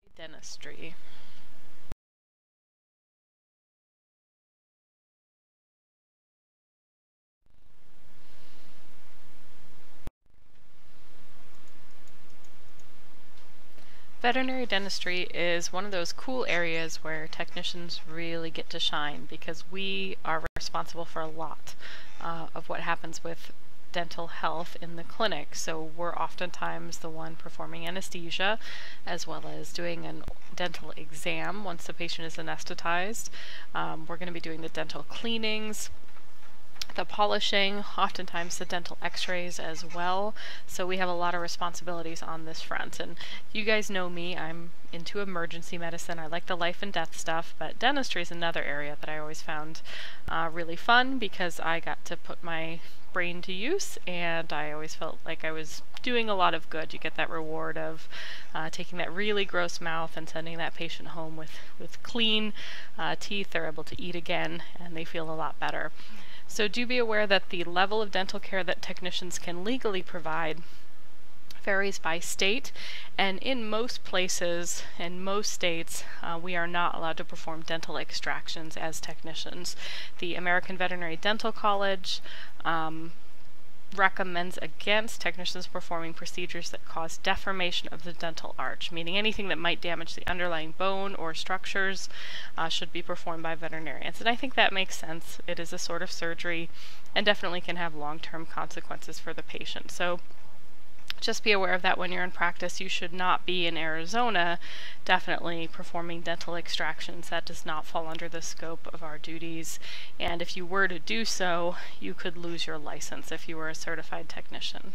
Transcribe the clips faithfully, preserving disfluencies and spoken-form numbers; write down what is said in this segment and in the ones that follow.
Dentistry. Veterinary dentistry is one of those cool areas where technicians really get to shine because we are responsible for a lot uh, of what happens with dental health in the clinic. So we're oftentimes the one performing anesthesia as well as doing a dental exam once the patient is anesthetized. Um, we're going to be doing the dental cleanings, the polishing, oftentimes the dental x-rays as well. So we have a lot of responsibilities on this front. And you guys know me, I'm into emergency medicine. I like the life and death stuff, but dentistry is another area that I always found uh, really fun because I got to put my brain to use, and I always felt like I was doing a lot of good. You get that reward of uh, taking that really gross mouth and sending that patient home with, with clean uh, teeth. They're able to eat again, and they feel a lot better. So do be aware that the level of dental care that technicians can legally provide varies by state, and in most places and most states uh, we are not allowed to perform dental extractions as technicians. The American Veterinary Dental College um, recommends against technicians performing procedures that cause deformation of the dental arch, meaning anything that might damage the underlying bone or structures uh, should be performed by veterinarians. And I think that makes sense. It is a sort of surgery and definitely can have long-term consequences for the patient. So just be aware of that when you're in practice. You should not be in Arizona definitely performing dental extractions. That does not fall under the scope of our duties. And if you were to do so, you could lose your license if you were a certified technician.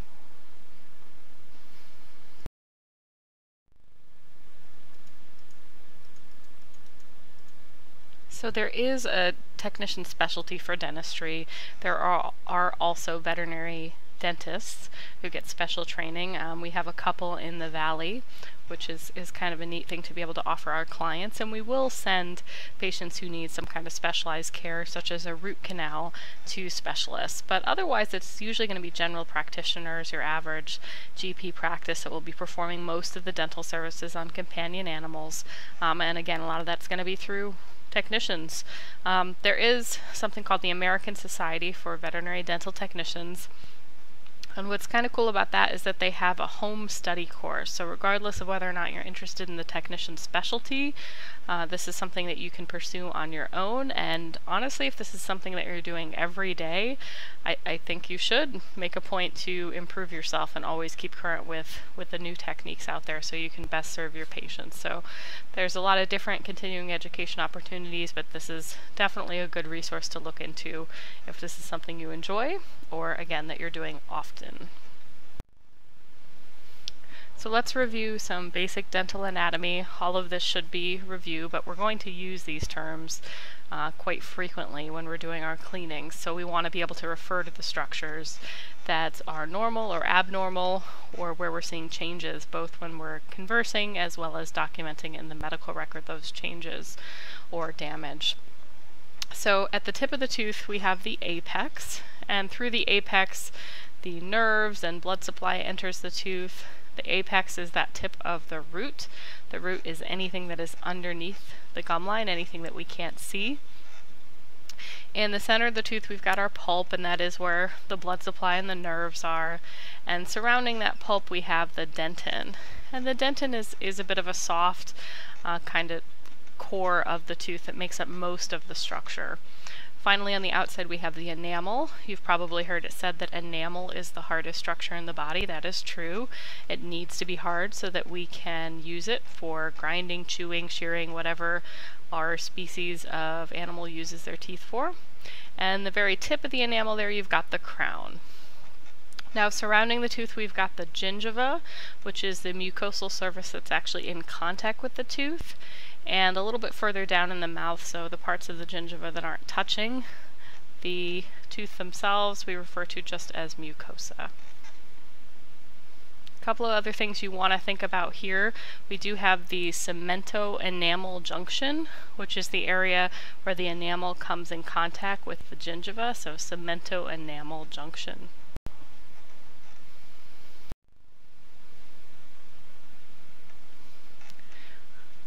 So there is a technician specialty for dentistry. There are, are also veterinary dentists who get special training. Um, we have a couple in the Valley, which is, is kind of a neat thing to be able to offer our clients, and we will send patients who need some kind of specialized care, such as a root canal, to specialists. But otherwise, it's usually going to be general practitioners, your average G P practice, that will be performing most of the dental services on companion animals. Um, and again, a lot of that's going to be through technicians. Um, there is something called the American Society for Veterinary Dental Technicians. And what's kind of cool about that is that they have a home study course. So regardless of whether or not you're interested in the technician specialty, uh, this is something that you can pursue on your own. And honestly, if this is something that you're doing every day, I, I think you should make a point to improve yourself and always keep current with, with the new techniques out there so you can best serve your patients. So there's a lot of different continuing education opportunities, but this is definitely a good resource to look into if this is something you enjoy, or again, that you're doing often. So let's review some basic dental anatomy. All of this should be review, but we're going to use these terms uh, quite frequently when we're doing our cleanings. So we want to be able to refer to the structures that are normal or abnormal, or where we're seeing changes, both when we're conversing as well as documenting in the medical record those changes or damage. So at the tip of the tooth we have the apex, and through the apex the nerves and blood supply enters the tooth. The apex is that tip of the root. The root is anything that is underneath the gum line, anything that we can't see. In the center of the tooth we've got our pulp, and that is where the blood supply and the nerves are. And surrounding that pulp we have the dentin. And the dentin is, is a bit of a soft uh, kind of core of the tooth that makes up most of the structure. Finally, on the outside we have the enamel. You've probably heard it said that enamel is the hardest structure in the body. That is true. It needs to be hard so that we can use it for grinding, chewing, shearing, whatever our species of animal uses their teeth for. And the very tip of the enamel there, you've got the crown. Now surrounding the tooth we've got the gingiva, which is the mucosal surface that's actually in contact with the tooth. And a little bit further down in the mouth, so the parts of the gingiva that aren't touching the tooth themselves, we refer to just as mucosa. A couple of other things you want to think about here. We do have the cemento-enamel junction, which is the area where the enamel comes in contact with the gingiva, so cemento-enamel junction.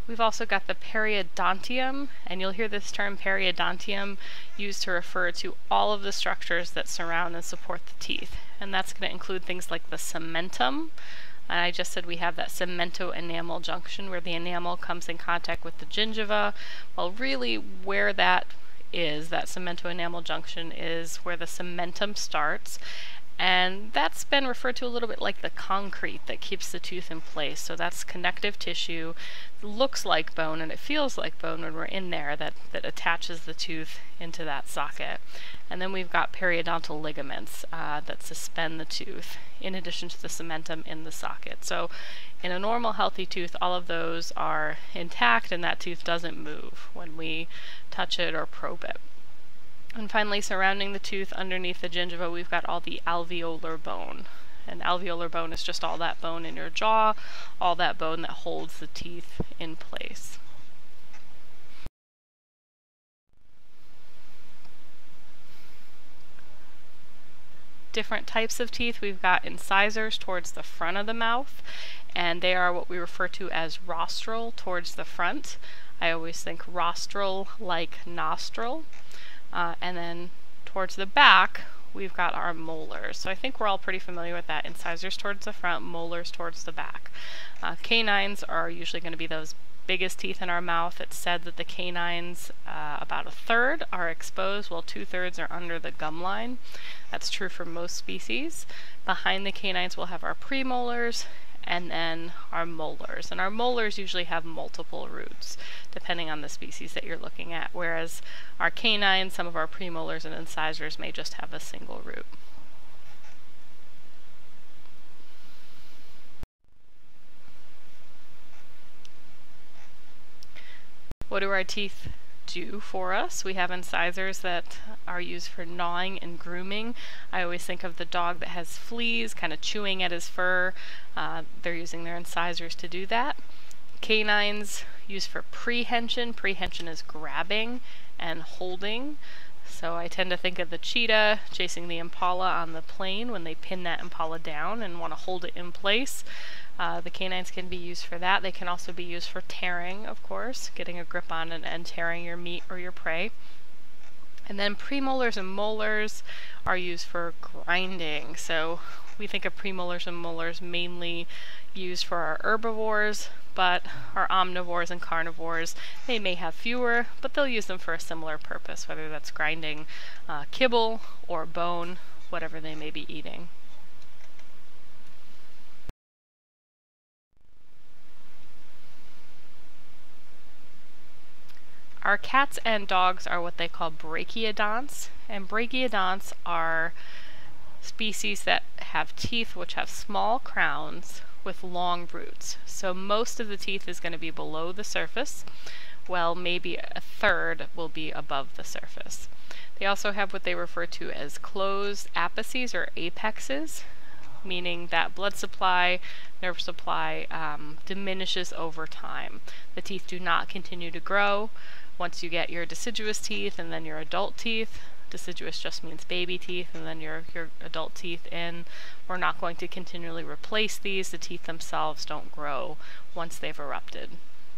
We've also got the periodontium, and you'll hear this term periodontium used to refer to all of the structures that surround and support the teeth. And that's going to include things like the cementum. And I just said we have that cemento-enamel junction where the enamel comes in contact with the gingiva. Well, really where that is, that cemento-enamel junction, is where the cementum starts. And that's been referred to a little bit like the concrete that keeps the tooth in place. So that's connective tissue, looks like bone and it feels like bone when we're in there, that, that attaches the tooth into that socket. And then we've got periodontal ligaments uh, that suspend the tooth, in addition to the cementum in the socket. So in a normal healthy tooth, all of those are intact and that tooth doesn't move when we touch it or probe it. And finally, surrounding the tooth underneath the gingiva, we've got all the alveolar bone. And alveolar bone is just all that bone in your jaw, all that bone that holds the teeth in place. Different types of teeth. We've got incisors towards the front of the mouth, and they are what we refer to as rostral towards the front. I always think rostral like nostril. Uh, and then towards the back, we've got our molars. So I think we're all pretty familiar with that. Incisors towards the front, molars towards the back. Uh, canines are usually going to be those biggest teeth in our mouth. It's said that the canines, uh, about a third are exposed, while two-thirds are under the gum line. That's true for most species. Behind the canines, we'll have our premolars, and then our molars. And our molars usually have multiple roots, depending on the species that you're looking at, whereas our canines, some of our premolars and incisors may just have a single root. What do our teeth do for us? We have incisors that are used for gnawing and grooming. I always think of the dog that has fleas, kind of chewing at his fur. Uh, they're using their incisors to do that. Canines used for prehension. Prehension is grabbing and holding. So I tend to think of the cheetah chasing the impala on the plain when they pin that impala down and want to hold it in place. Uh, the canines can be used for that. They can also be used for tearing, of course, getting a grip on it and tearing your meat or your prey. And then premolars and molars are used for grinding. So we think of premolars and molars mainly used for our herbivores, but our omnivores and carnivores, they may have fewer, but they'll use them for a similar purpose, whether that's grinding uh, kibble or bone, whatever they may be eating. Our cats and dogs are what they call brachiodonts, and brachiodonts are species that have teeth which have small crowns with long roots. So most of the teeth is going to be below the surface, while maybe a third will be above the surface. They also have what they refer to as closed apices or apexes, meaning that blood supply, nerve supply um, diminishes over time. The teeth do not continue to grow. Once you get your deciduous teeth and then your adult teeth, deciduous just means baby teeth, and then your, your adult teeth in, we're not going to continually replace these. The teeth themselves don't grow once they've erupted.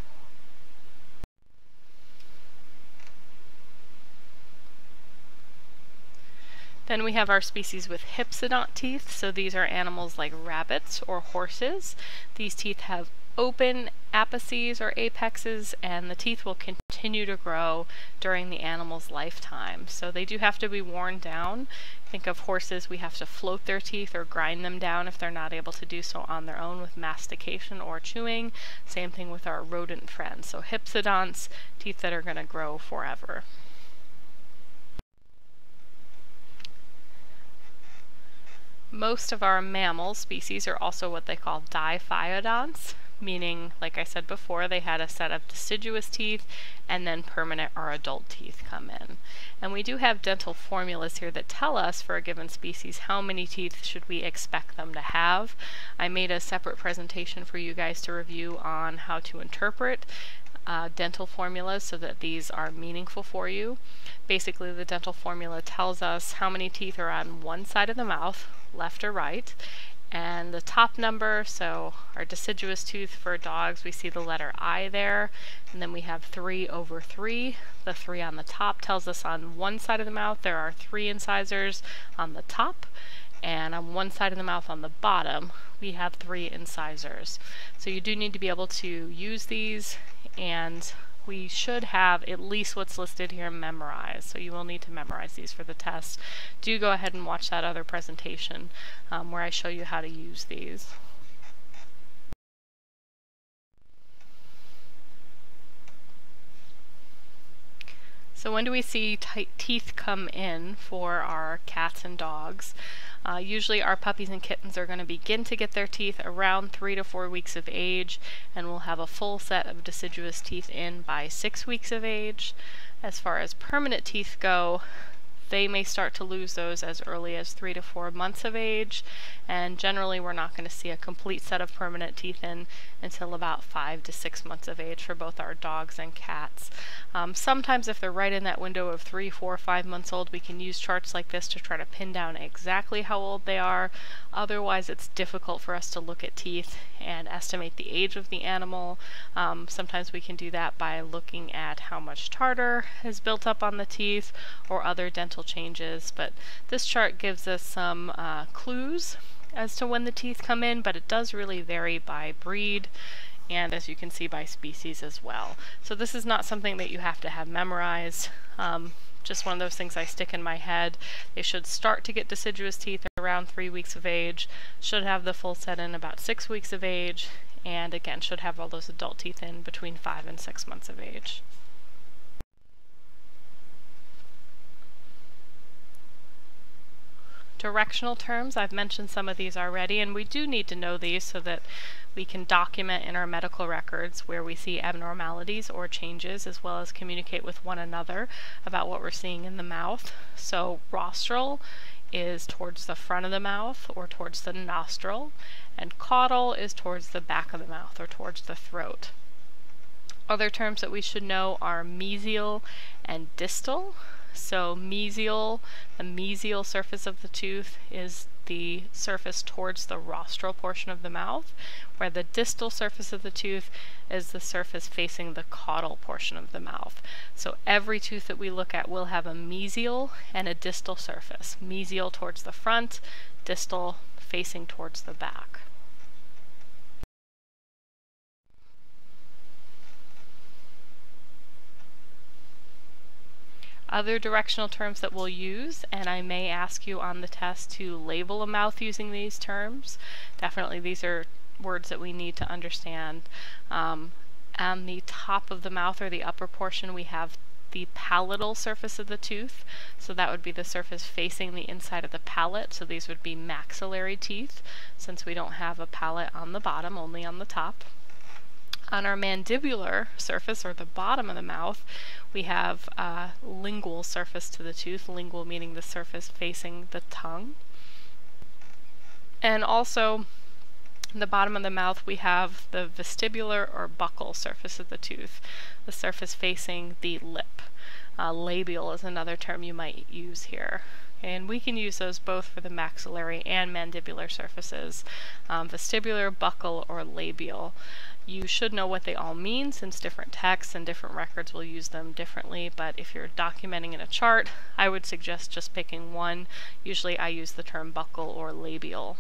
Then we have our species with hypsodont teeth. So these are animals like rabbits or horses. These teeth have open apices or apexes, and the teeth will continue to grow during the animal's lifetime. So they do have to be worn down. Think of horses, we have to float their teeth or grind them down if they're not able to do so on their own with mastication or chewing. Same thing with our rodent friends. So hypsodonts, teeth that are going to grow forever. Most of our mammal species are also what they call diphyodonts, meaning, like I said before, they had a set of deciduous teeth and then permanent or adult teeth come in. And we do have dental formulas here that tell us for a given species how many teeth should we expect them to have. I made a separate presentation for you guys to review on how to interpret Uh, dental formulas so that these are meaningful for you. Basically, the dental formula tells us how many teeth are on one side of the mouth, left or right, and the top number, so our deciduous tooth for dogs, we see the letter I there, and then we have three over three. The three on the top tells us on one side of the mouth there are three incisors on the top, and on one side of the mouth on the bottom we have three incisors. So you do need to be able to use these, and we should have at least what's listed here memorized, so you will need to memorize these for the test. Do go ahead and watch that other presentation um, where I show you how to use these. So when do we see teeth come in for our cats and dogs? Uh, usually our puppies and kittens are going to begin to get their teeth around three to four weeks of age, and we'll have a full set of deciduous teeth in by six weeks of age. As far as permanent teeth go, they may start to lose those as early as three to four months of age, and generally we're not going to see a complete set of permanent teeth in until about five to six months of age for both our dogs and cats. Um, sometimes if they're right in that window of three, four, five months old, we can use charts like this to try to pin down exactly how old they are. Otherwise it's difficult for us to look at teeth and estimate the age of the animal. Um, sometimes we can do that by looking at how much tartar is built up on the teeth or other dental changes, but this chart gives us some uh, clues as to when the teeth come in, but it does really vary by breed and, as you can see, by species as well. So this is not something that you have to have memorized. Um, just one of those things I stick in my head. They should start to get deciduous teeth around three weeks of age, should have the full set in about six weeks of age, and again should have all those adult teeth in between five and six months of age. Directional terms, I've mentioned some of these already, and we do need to know these so that we can document in our medical records where we see abnormalities or changes, as well as communicate with one another about what we're seeing in the mouth. So rostral is towards the front of the mouth or towards the nostril, and caudal is towards the back of the mouth or towards the throat. Other terms that we should know are mesial and distal. So mesial, the mesial surface of the tooth is the surface towards the rostral portion of the mouth, where the distal surface of the tooth is the surface facing the caudal portion of the mouth. So every tooth that we look at will have a mesial and a distal surface. Mesial towards the front, distal facing towards the back. Other directional terms that we'll use, and I may ask you on the test to label a mouth using these terms. Definitely these are words that we need to understand. Um, on the top of the mouth or the upper portion we have the palatal surface of the tooth, so that would be the surface facing the inside of the palate, so these would be maxillary teeth since we don't have a palate on the bottom, only on the top. On our mandibular surface, or the bottom of the mouth, we have a lingual surface to the tooth, lingual meaning the surface facing the tongue. And also, in the bottom of the mouth, we have the vestibular or buccal surface of the tooth, the surface facing the lip. Uh, labial is another term you might use here. And we can use those both for the maxillary and mandibular surfaces, um, vestibular, buccal, or labial. You should know what they all mean since different texts and different records will use them differently, but if you're documenting in a chart, I would suggest just picking one. Usually I use the term buccal or labial.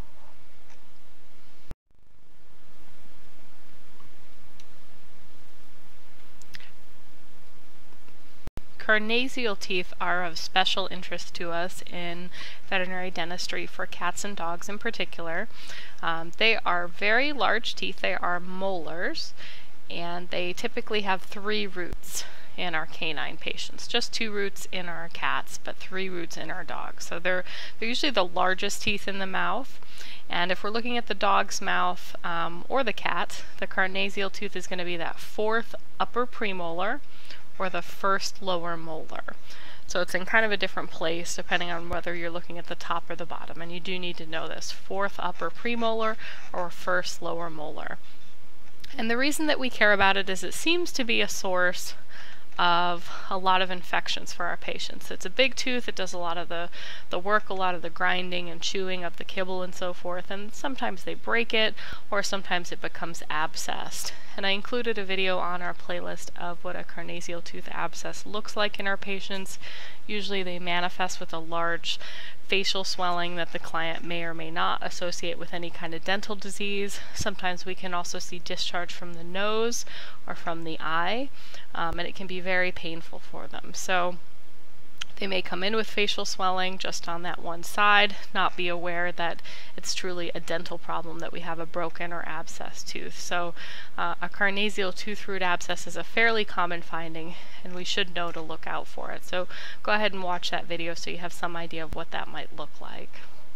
Carnassial teeth are of special interest to us in veterinary dentistry for cats and dogs in particular. Um, they are very large teeth. They are molars, and they typically have three roots in our canine patients. Just two roots in our cats, but three roots in our dogs. So they're, they're usually the largest teeth in the mouth. And if we're looking at the dog's mouth um, or the cat, the carnassial tooth is going to be that fourth upper premolar or the first lower molar. So it's in kind of a different place depending on whether you're looking at the top or the bottom, and you do need to know this, fourth upper premolar or first lower molar. And the reason that we care about it is it seems to be a source of a lot of infections for our patients. It's a big tooth. It does a lot of the, the work, a lot of the grinding and chewing of the kibble and so forth, and sometimes they break it, or sometimes it becomes abscessed. And I included a video on our playlist of what a carnasial tooth abscess looks like in our patients. Usually they manifest with a large facial swelling that the client may or may not associate with any kind of dental disease. Sometimes we can also see discharge from the nose or from the eye, um, and it can be very painful for them. So they may come in with facial swelling just on that one side, not be aware that it's truly a dental problem, that we have a broken or abscessed tooth. So uh, a carnasial tooth root abscess is a fairly common finding, and we should know to look out for it. So go ahead and watch that video so you have some idea of what that might look like.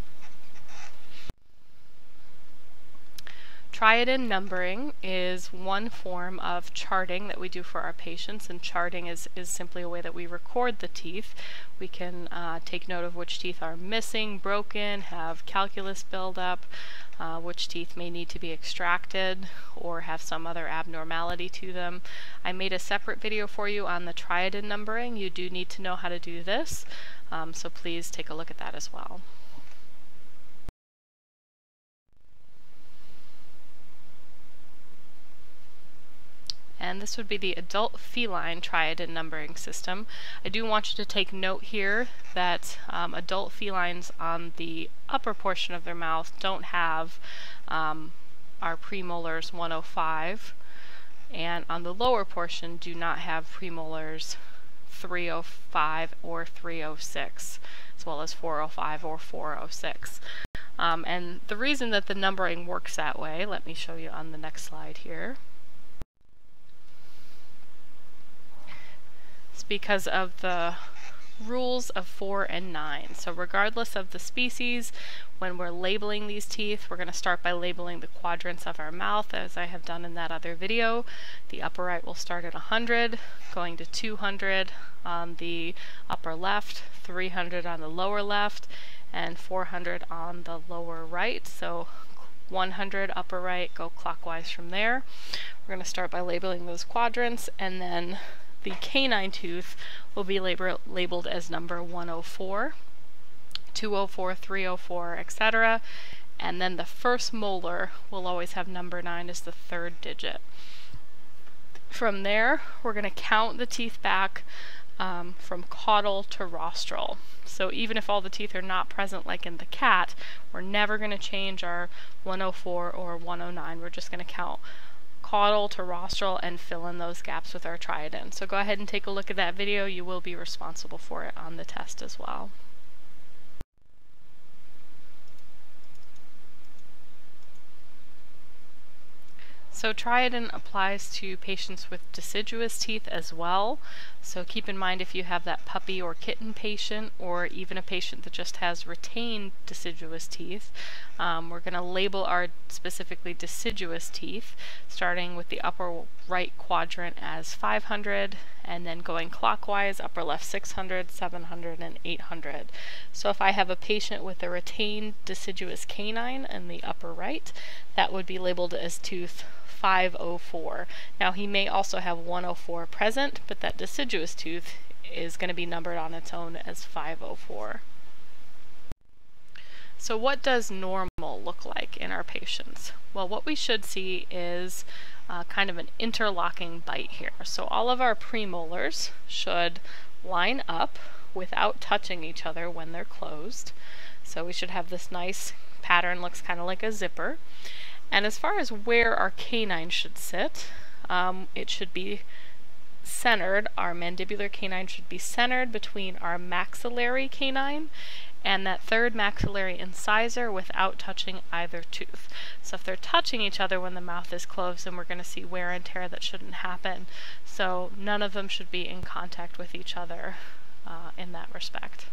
Triadin numbering is one form of charting that we do for our patients, and charting is, is simply a way that we record the teeth. We can uh, take note of which teeth are missing, broken, have calculus buildup, uh, which teeth may need to be extracted or have some other abnormality to them. I made a separate video for you on the triadin numbering. You do need to know how to do this, um, so please take a look at that as well. And this would be the adult feline triadin numbering system. I do want you to take note here that um, adult felines on the upper portion of their mouth don't have um, our premolars one oh five, and on the lower portion do not have premolars three oh five or three oh six, as well as four oh five or four oh six. Um, and the reason that the numbering works that way, let me show you on the next slide here. Because of the rules of four and nine. So regardless of the species, when we're labeling these teeth, we're going to start by labeling the quadrants of our mouth, as I have done in that other video. The upper right will start at one hundred, going to two hundred on the upper left, three hundred on the lower left, and four hundred on the lower right. So one hundred upper right, go clockwise from there. We're going to start by labeling those quadrants, and then the canine tooth will be lab labeled as number one oh four, two oh four, three oh four, et cetera. And then the first molar will always have number nine as the third digit. From there, we're going to count the teeth back um, from caudal to rostral. So even if all the teeth are not present like in the cat, we're never going to change our one oh four or one oh nine. We're just going to count caudal to rostral and fill in those gaps with our triadin. So go ahead and take a look at that video. You will be responsible for it on the test as well. So triadin applies to patients with deciduous teeth as well. So keep in mind, if you have that puppy or kitten patient, or even a patient that just has retained deciduous teeth, um, we're going to label our specifically deciduous teeth, starting with the upper right quadrant as five hundred, and then going clockwise, upper left six hundred, seven hundred, and eight hundred. So if I have a patient with a retained deciduous canine in the upper right, that would be labeled as tooth five oh four. Now he may also have one oh four present, but that deciduous tooth is going to be numbered on its own as five oh four. So what does normal look like in our patients? Well, what we should see is uh, kind of an interlocking bite here. So all of our premolars should line up without touching each other when they're closed. So we should have this nice pattern, looks kind of like a zipper. And as far as where our canine should sit, um, it should be centered. Our mandibular canine should be centered between our maxillary canine and that third maxillary incisor without touching either tooth. So if they're touching each other when the mouth is closed, then we're going to see wear and tear that shouldn't happen. So none of them should be in contact with each other uh, in that respect.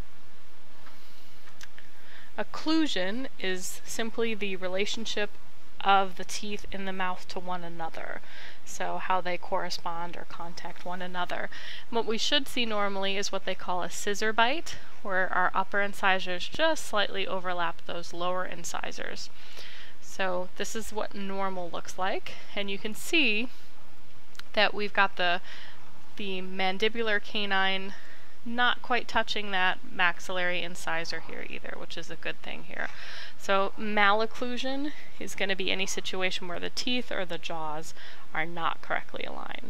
Occlusion is simply the relationship of the teeth in the mouth to one another, so how they correspond or contact one another. What we should see normally is what they call a scissor bite, where our upper incisors just slightly overlap those lower incisors. So this is what normal looks like, and you can see that we've got the the mandibular canine not quite touching that maxillary incisor here either, which is a good thing here. So malocclusion is going to be any situation where the teeth or the jaws are not correctly aligned.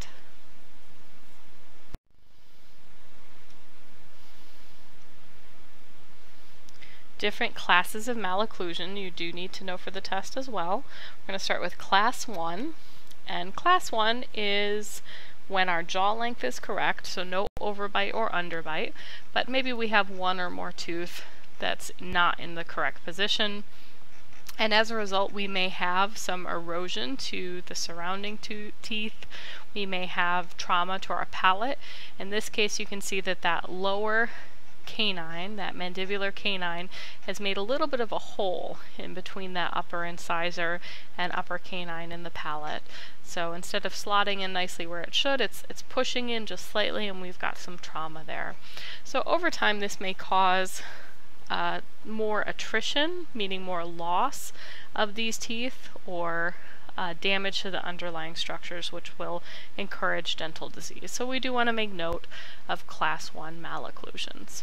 Different classes of malocclusion you do need to know for the test as well. We're going to start with class one, and class one is when our jaw length is correct, so no overbite or underbite, but maybe we have one or more tooth that's not in the correct position, and as a result we may have some erosion to the surrounding to teeth. We may have trauma to our palate. In this case you can see that that lower canine, that mandibular canine, has made a little bit of a hole in between that upper incisor and upper canine in the palate. So instead of slotting in nicely where it should, it's it's pushing in just slightly, and we've got some trauma there. So over time this may cause uh, more attrition, meaning more loss of these teeth, or uh, damage to the underlying structures, which will encourage dental disease. So we do want to make note of class one malocclusions.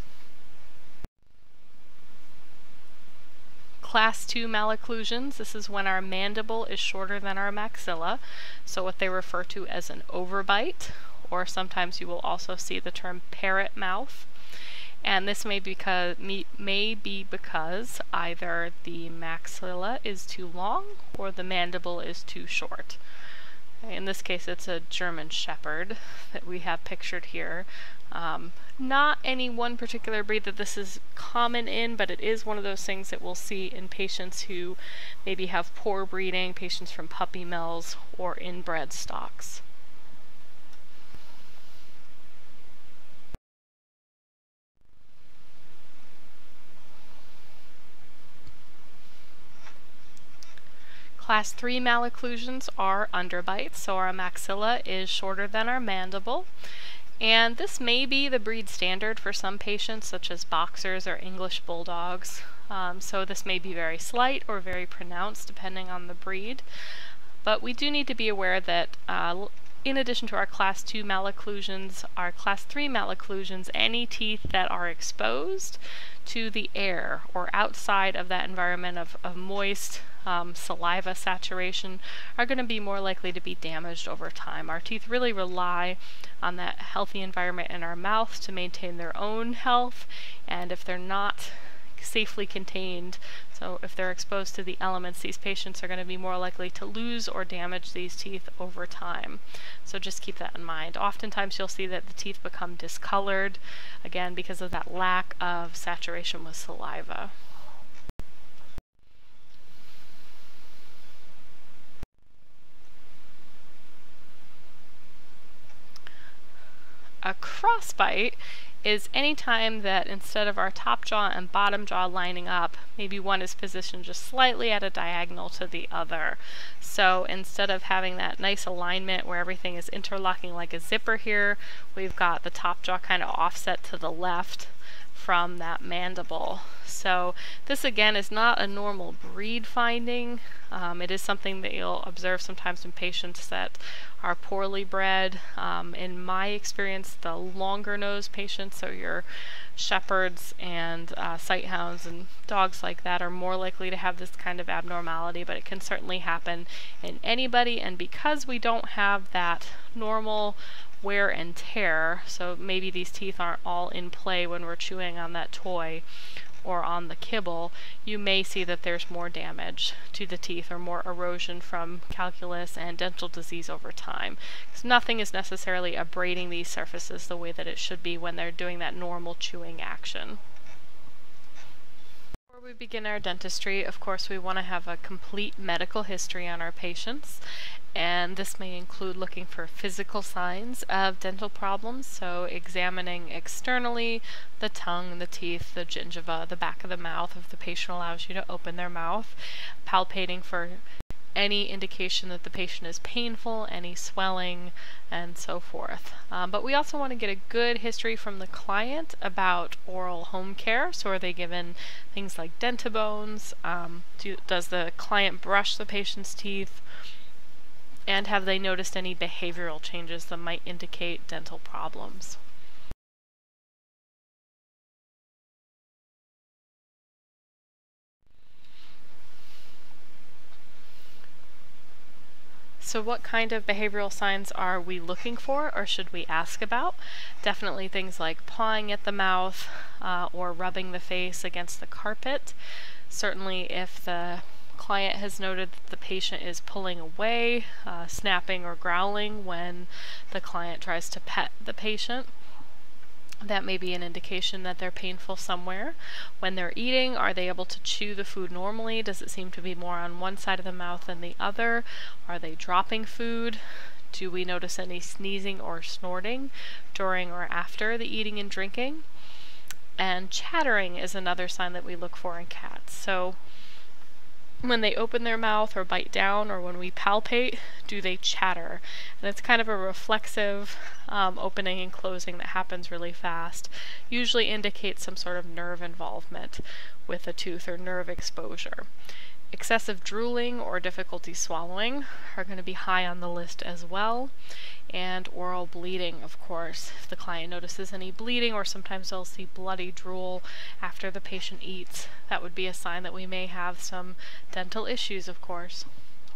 Class two malocclusions, this is when our mandible is shorter than our maxilla, so what they refer to as an overbite, or sometimes you will also see the term parrot mouth. And this may, because, may be because either the maxilla is too long or the mandible is too short. In this case it's a German Shepherd that we have pictured here. Um, not any one particular breed that this is common in, but it is one of those things that we'll see in patients who maybe have poor breeding, patients from puppy mills or inbred stocks. Class three malocclusions are underbites, so our maxilla is shorter than our mandible. And this may be the breed standard for some patients, such as boxers or English bulldogs. Um, so this may be very slight or very pronounced depending on the breed. But we do need to be aware that uh, in addition to our class two malocclusions, our class three malocclusions, any teeth that are exposed to the air or outside of that environment of, of moist um, saliva saturation are going to be more likely to be damaged over time. Our teeth really rely on that healthy environment in our mouth to maintain their own health, and if they're not safely contained, so if they're exposed to the elements, these patients are going to be more likely to lose or damage these teeth over time. So just keep that in mind. Oftentimes you'll see that the teeth become discolored, again because of that lack of saturation with saliva. A crossbite is any time that instead of our top jaw and bottom jaw lining up, maybe one is positioned just slightly at a diagonal to the other. So instead of having that nice alignment where everything is interlocking like a zipper here, we've got the top jaw kind of offset to the left from that mandible. So this again is not a normal breed finding. Um, it is something that you'll observe sometimes in patients that are poorly bred. Um, in my experience, the longer nosed patients, so your shepherds and uh, sighthounds and dogs like that, are more likely to have this kind of abnormality, but it can certainly happen in anybody. And because we don't have that normal wear and tear, so maybe these teeth aren't all in play when we're chewing on that toy or on the kibble, you may see that there's more damage to the teeth or more erosion from calculus and dental disease over time. Because nothing is necessarily abrading these surfaces the way that it should be when they're doing that normal chewing action. Before we begin our dentistry, of course, we want to have a complete medical history on our patients, and this may include looking for physical signs of dental problems, so examining externally the tongue, the teeth, the gingiva, the back of the mouth if the patient allows you to open their mouth, palpating for any indication that the patient is painful, any swelling, and so forth. Um, but we also want to get a good history from the client about oral home care. So are they given things like Dentabones? Um, do, does the client brush the patient's teeth? And have they noticed any behavioral changes that might indicate dental problems? So what kind of behavioral signs are we looking for, or should we ask about? Definitely things like pawing at the mouth uh, or rubbing the face against the carpet. Certainly if the client has noted that the patient is pulling away, uh, snapping or growling when the client tries to pet the patient, that may be an indication that they're painful somewhere. When they're eating, are they able to chew the food normally? Does it seem to be more on one side of the mouth than the other? Are they dropping food? Do we notice any sneezing or snorting during or after the eating and drinking? And chattering is another sign that we look for in cats. So when they open their mouth or bite down, or when we palpate, do they chatter? And it's kind of a reflexive um, opening and closing that happens really fast. Usually indicates some sort of nerve involvement with a tooth or nerve exposure. Excessive drooling or difficulty swallowing are going to be high on the list as well. And oral bleeding, of course. If the client notices any bleeding, or sometimes they'll see bloody drool after the patient eats, that would be a sign that we may have some dental issues, of course.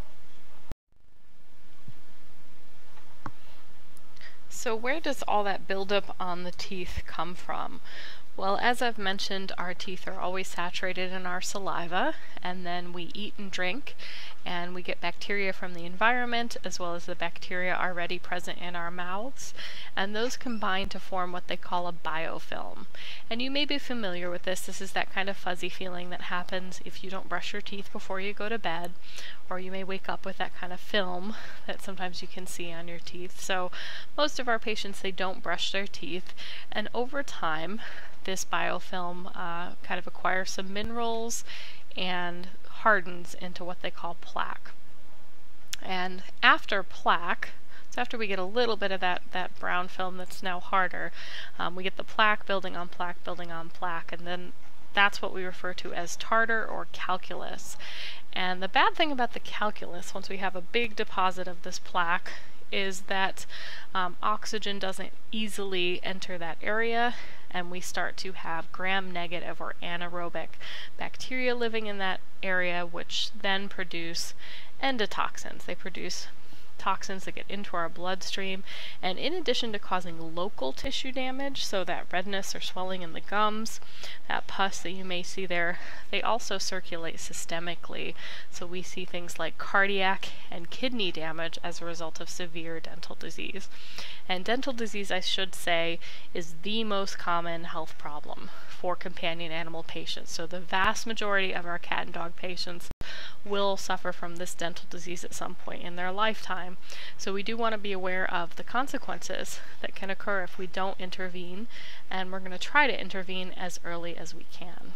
So where does all that buildup on the teeth come from? Well, as I've mentioned, our teeth are always saturated in our saliva, and then we eat and drink, and we get bacteria from the environment as well as the bacteria already present in our mouths, and those combine to form what they call a biofilm. And you may be familiar with this. This is that kind of fuzzy feeling that happens if you don't brush your teeth before you go to bed, or you may wake up with that kind of film that sometimes you can see on your teeth. So most of our patients, they don't brush their teeth, and over time this biofilm uh, kind of acquires some minerals and hardens into what they call plaque. And after plaque, so after we get a little bit of that, that brown film that's now harder, um, we get the plaque building on plaque building on plaque, and then that's what we refer to as tartar or calculus. And the bad thing about the calculus, once we have a big deposit of this plaque, is that um, oxygen doesn't easily enter that area, and we start to have gram-negative or anaerobic bacteria living in that area, which then produce endotoxins. They produce toxins that get into our bloodstream, and in addition to causing local tissue damage, so that redness or swelling in the gums, that pus that you may see there, they also circulate systemically. So we see things like cardiac and kidney damage as a result of severe dental disease. And dental disease, I should say, is the most common health problem for companion animal patients. So the vast majority of our cat and dog patients will suffer from this dental disease at some point in their lifetime. So we do want to be aware of the consequences that can occur if we don't intervene, and we're going to try to intervene as early as we can.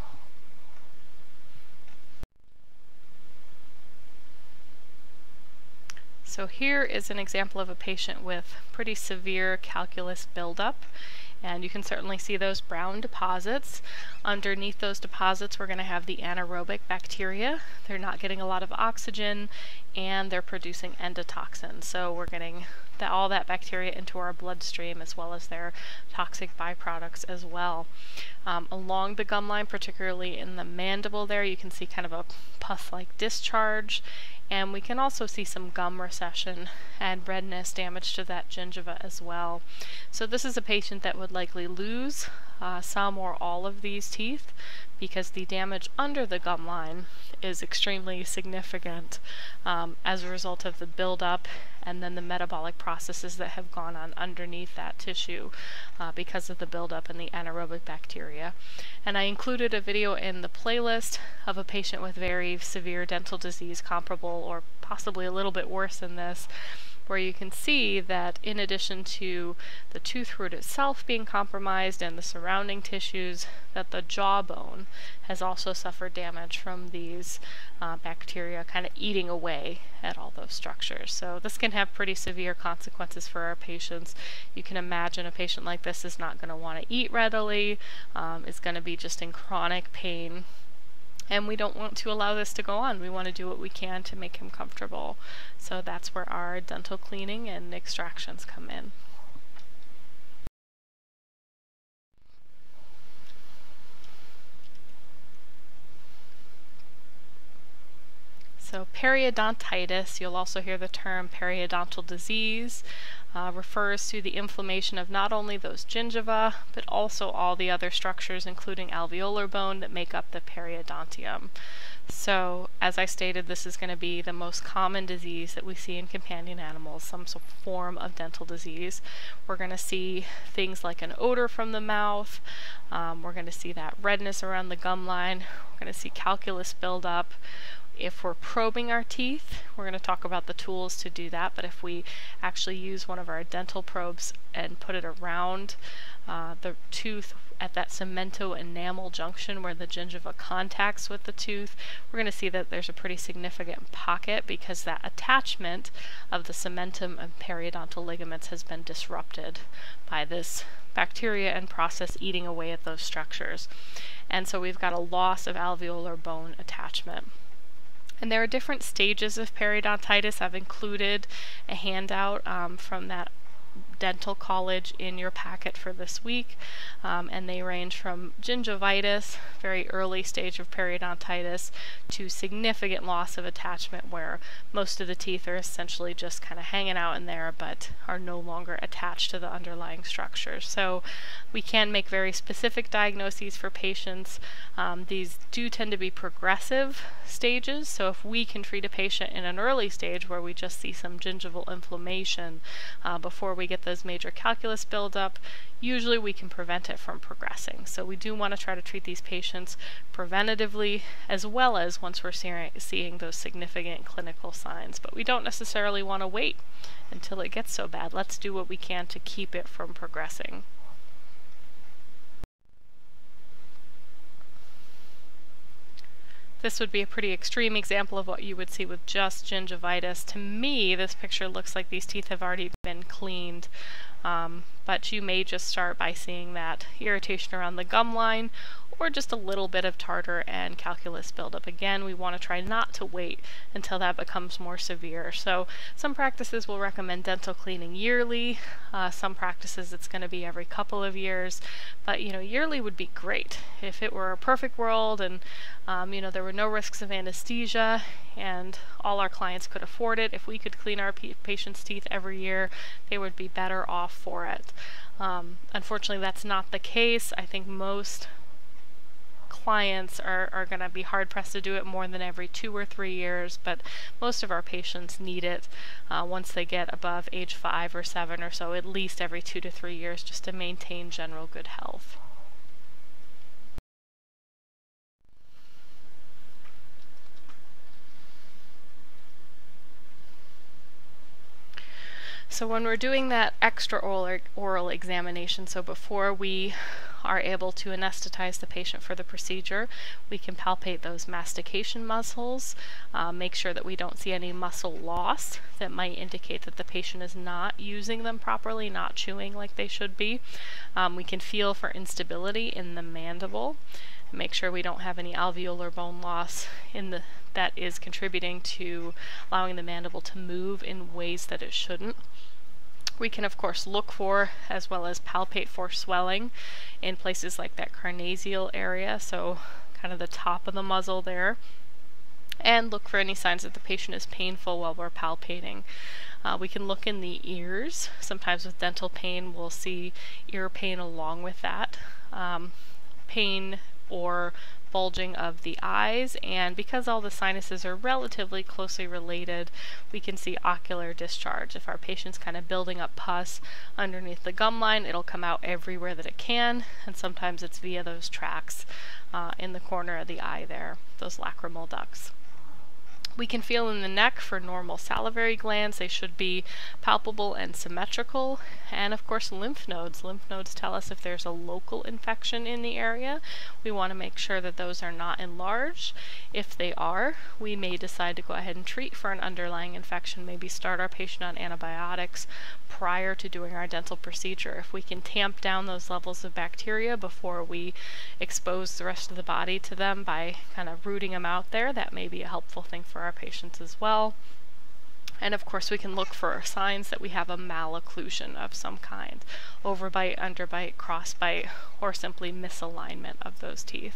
So here is an example of a patient with pretty severe calculus buildup. And you can certainly see those brown deposits. Underneath those deposits, we're going to have the anaerobic bacteria. They're not getting a lot of oxygen, and they're producing endotoxins. So we're getting the, all that bacteria into our bloodstream, as well as their toxic byproducts as well. Um, along the gum line, particularly in the mandible there, you can see kind of a pus-like discharge. And we can also see some gum recession and redness, damage to that gingiva as well. So this is a patient that would likely lose uh, some or all of these teeth, because the damage under the gum line is extremely significant um, as a result of the buildup and then the metabolic processes that have gone on underneath that tissue uh, because of the buildup and the anaerobic bacteria. And I included a video in the playlist of a patient with very severe dental disease, comparable or possibly a little bit worse than this, where you can see that in addition to the tooth root itself being compromised and the surrounding tissues, that the jawbone has also suffered damage from these uh, bacteria kind of eating away at all those structures. So this can have pretty severe consequences for our patients. You can imagine a patient like this is not going to want to eat readily, um, is going to be just in chronic pain. And we don't want to allow this to go on. We want to do what we can to make him comfortable. So that's where our dental cleaning and extractions come in. So periodontitis, you'll also hear the term periodontal disease, uh, refers to the inflammation of not only those gingiva, but also all the other structures, including alveolar bone, that make up the periodontium. So, as I stated, this is going to be the most common disease that we see in companion animals, some sort of form of dental disease. We're going to see things like an odor from the mouth. Um, we're going to see that redness around the gum line. We're going to see calculus build up. If we're probing our teeth, we're going to talk about the tools to do that, but if we actually use one of our dental probes and put it around uh, the tooth at that cemento enamel junction where the gingiva contacts with the tooth, we're going to see that there's a pretty significant pocket because that attachment of the cementum and periodontal ligaments has been disrupted by this bacteria and process eating away at those structures. And so we've got a loss of alveolar bone attachment. And there are different stages of periodontitis. I've included a handout um, from that dental college in your packet for this week, um, and they range from gingivitis, very early stage of periodontitis, to significant loss of attachment where most of the teeth are essentially just kind of hanging out in there but are no longer attached to the underlying structures. So we can make very specific diagnoses for patients. Um, these do tend to be progressive stages, so if we can treat a patient in an early stage where we just see some gingival inflammation uh, before we get those major calculus buildup, usually we can prevent it from progressing. So we do want to try to treat these patients preventatively as well as once we're see seeing those significant clinical signs. But we don't necessarily want to wait until it gets so bad. Let's do what we can to keep it from progressing. This would be a pretty extreme example of what you would see with just gingivitis. To me, this picture looks like these teeth have already been cleaned, um, but you may just start by seeing that irritation around the gum line or just a little bit of tartar and calculus buildup. Again, we want to try not to wait until that becomes more severe. So some practices will recommend dental cleaning yearly. Uh, some practices it's going to be every couple of years, but you know, yearly would be great. If it were a perfect world and um, you know, there were no risks of anesthesia and all our clients could afford it, if we could clean our patients' teeth every year, they would be better off for it. Um, unfortunately, that's not the case. I think most clients are, are going to be hard pressed to do it more than every two or three years, but most of our patients need it uh, once they get above age five or seven or so, at least every two to three years, just to maintain general good health. So when we're doing that extra oral, oral examination, so before we are able to anesthetize the patient for the procedure, we can palpate those mastication muscles, uh, make sure that we don't see any muscle loss that might indicate that the patient is not using them properly, not chewing like they should be. Um, we can feel for instability in the mandible, make sure we don't have any alveolar bone loss in the that is contributing to allowing the mandible to move in ways that it shouldn't. We can of course look for as well as palpate for swelling in places like that carnassial area, so kind of the top of the muzzle there, and look for any signs that the patient is painful while we're palpating. Uh, we can look in the ears. Sometimes with dental pain we'll see ear pain along with that. Um, pain or bulging of the eyes, and because all the sinuses are relatively closely related, we can see ocular discharge. If our patient's kind of building up pus underneath the gum line, it'll come out everywhere that it can, and sometimes it's via those tracts uh, in the corner of the eye there, those lacrimal ducts. We can feel in the neck for normal salivary glands. They should be palpable and symmetrical. And of course, lymph nodes. Lymph nodes tell us if there's a local infection in the area. We want to make sure that those are not enlarged. If they are, we may decide to go ahead and treat for an underlying infection, maybe start our patient on antibiotics prior to doing our dental procedure. If we can tamp down those levels of bacteria before we expose the rest of the body to them by kind of rooting them out there, that may be a helpful thing for our patients as well. And of course we can look for signs that we have a malocclusion of some kind, overbite, underbite, crossbite, or simply misalignment of those teeth.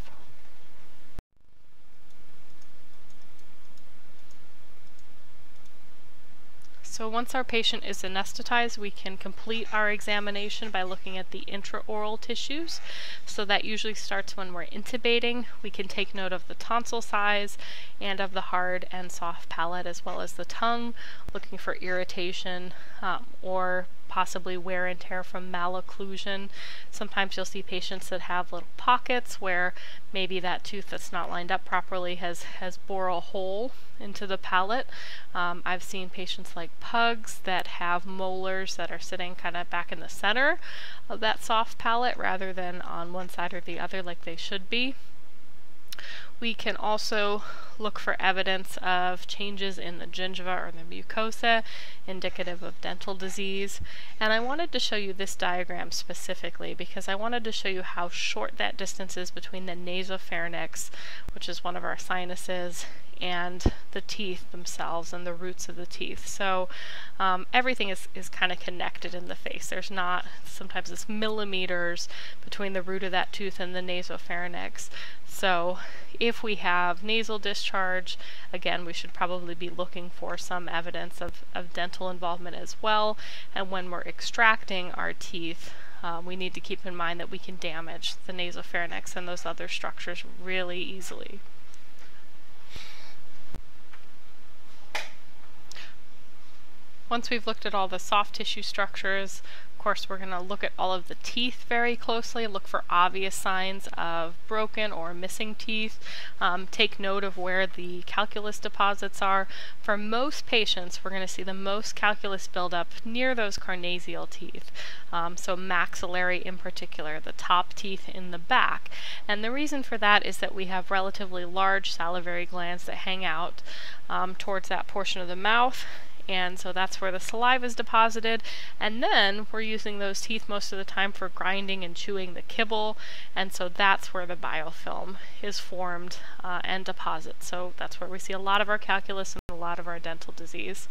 So once our patient is anesthetized, we can complete our examination by looking at the intraoral tissues. So that usually starts when we're intubating. We can take note of the tonsil size and of the hard and soft palate, as well as the tongue, looking for irritation um, or possibly wear and tear from malocclusion. Sometimes you'll see patients that have little pockets where maybe that tooth that's not lined up properly has, has bore a hole into the palate. Um, I've seen patients like pugs that have molars that are sitting kind of back in the center of that soft palate rather than on one side or the other like they should be. We can also look for evidence of changes in the gingiva or the mucosa, indicative of dental disease. And I wanted to show you this diagram specifically because I wanted to show you how short that distance is between the nasopharynx, which is one of our sinuses, and the teeth themselves and the roots of the teeth. So um, everything is, is kind of connected in the face. There's not, sometimes it's millimeters between the root of that tooth and the nasopharynx. So if we have nasal discharge, again, we should probably be looking for some evidence of, of dental involvement as well. And when we're extracting our teeth, uh, we need to keep in mind that we can damage the nasopharynx and those other structures really easily. Once we've looked at all the soft tissue structures, of course we're going to look at all of the teeth very closely, look for obvious signs of broken or missing teeth, um, take note of where the calculus deposits are. For most patients, we're going to see the most calculus buildup near those carnasial teeth, um, so maxillary in particular, the top teeth in the back. And the reason for that is that we have relatively large salivary glands that hang out um, towards that portion of the mouth. And so that's where the saliva is deposited, and then we're using those teeth most of the time for grinding and chewing the kibble, and so that's where the biofilm is formed uh, and deposits. So that's where we see a lot of our calculus and a lot of our dental disease.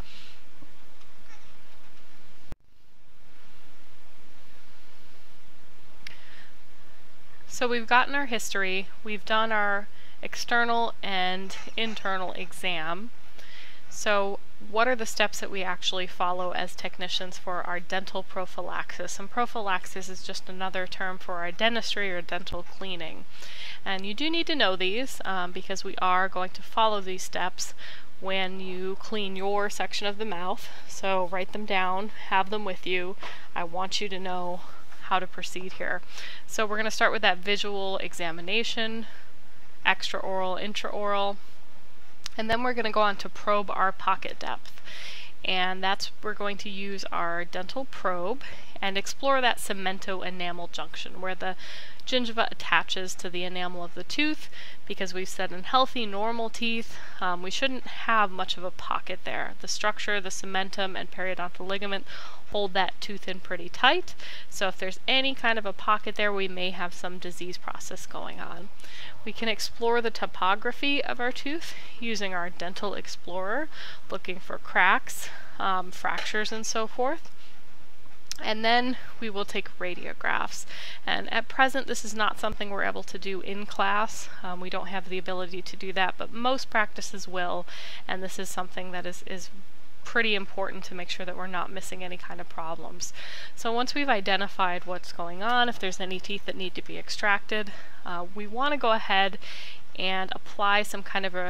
So we've gotten our history, we've done our external and internal exam. So what are the steps that we actually follow as technicians for our dental prophylaxis? And prophylaxis is just another term for our dentistry or dental cleaning. And you do need to know these um, because we are going to follow these steps when you clean your section of the mouth. So write them down, have them with you. I want you to know how to proceed here. So we're going to start with that visual examination, extraoral, intraoral. And then we're going to go on to probe our pocket depth. And that's, we're going to use our dental probe and explore that cemento-enamel junction where the gingiva attaches to the enamel of the tooth, because we've said in healthy, normal teeth, um, we shouldn't have much of a pocket there. The structure, the cementum, and periodontal ligament hold that tooth in pretty tight. So if there's any kind of a pocket there, we may have some disease process going on. We can explore the topography of our tooth using our dental explorer, looking for cracks, um, fractures, and so forth. And then we will take radiographs. And at present, this is not something we're able to do in class. Um, we don't have the ability to do that, but most practices will, and this is something that is, is pretty important to make sure that we're not missing any kind of problems. So once we've identified what's going on, if there's any teeth that need to be extracted, uh, we want to go ahead and apply some kind of a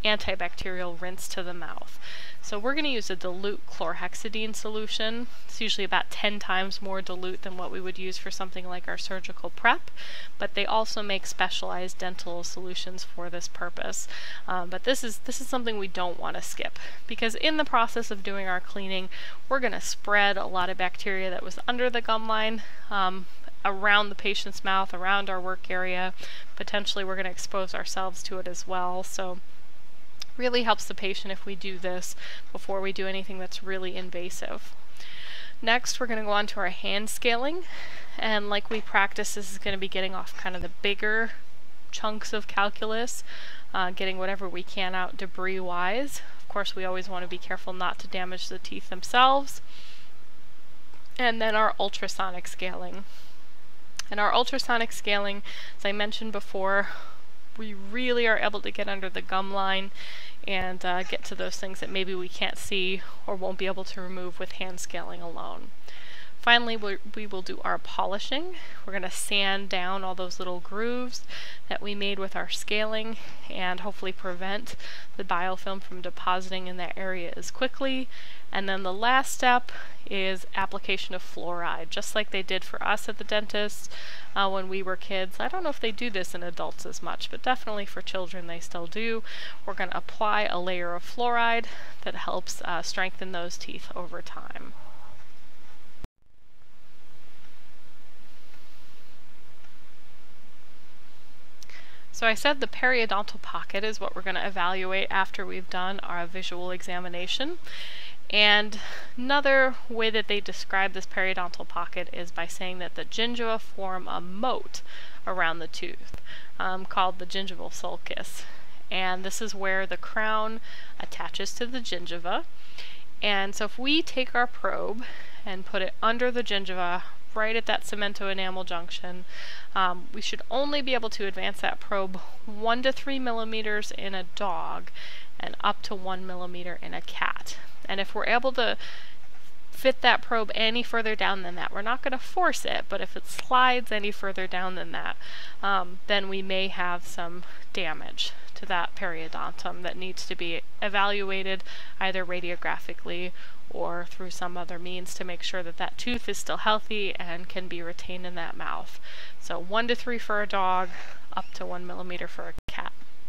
antibacterial rinse to the mouth. So we're going to use a dilute chlorhexidine solution. It's usually about ten times more dilute than what we would use for something like our surgical prep, but they also make specialized dental solutions for this purpose. Um, but this is this is something we don't want to skip, because in the process of doing our cleaning, we're going to spread a lot of bacteria that was under the gum line um, around the patient's mouth, around our work area. Potentially we're going to expose ourselves to it as well. So really helps the patient if we do this before we do anything that's really invasive. Next, we're going to go on to our hand scaling, and like we practiced, this is going to be getting off kind of the bigger chunks of calculus, uh, getting whatever we can out debris wise. Of course, we always want to be careful not to damage the teeth themselves. And then our ultrasonic scaling. And our ultrasonic scaling, as I mentioned before, we really are able to get under the gum line and uh, get to those things that maybe we can't see or won't be able to remove with hand scaling alone. Finally, we, we will do our polishing. We're going to sand down all those little grooves that we made with our scaling and hopefully prevent the biofilm from depositing in that area as quickly. And then the last step is application of fluoride, just like they did for us at the dentist uh, when we were kids. I don't know if they do this in adults as much, but definitely for children they still do. We're going to apply a layer of fluoride that helps uh, strengthen those teeth over time. So I said the periodontal pocket is what we're going to evaluate after we've done our visual examination. And another way that they describe this periodontal pocket is by saying that the gingiva form a moat around the tooth, um, called the gingival sulcus. And this is where the crown attaches to the gingiva. And so if we take our probe and put it under the gingiva, right at that cemento enamel junction, um, we should only be able to advance that probe one to three millimeters in a dog and up to one millimeter in a cat. And if we're able to fit that probe any further down than that, we're not going to force it, but if it slides any further down than that, um, then we may have some damage to that periodontum that needs to be evaluated either radiographically or through some other means to make sure that that tooth is still healthy and can be retained in that mouth. So one to three for a dog, up to one millimeter for a cat.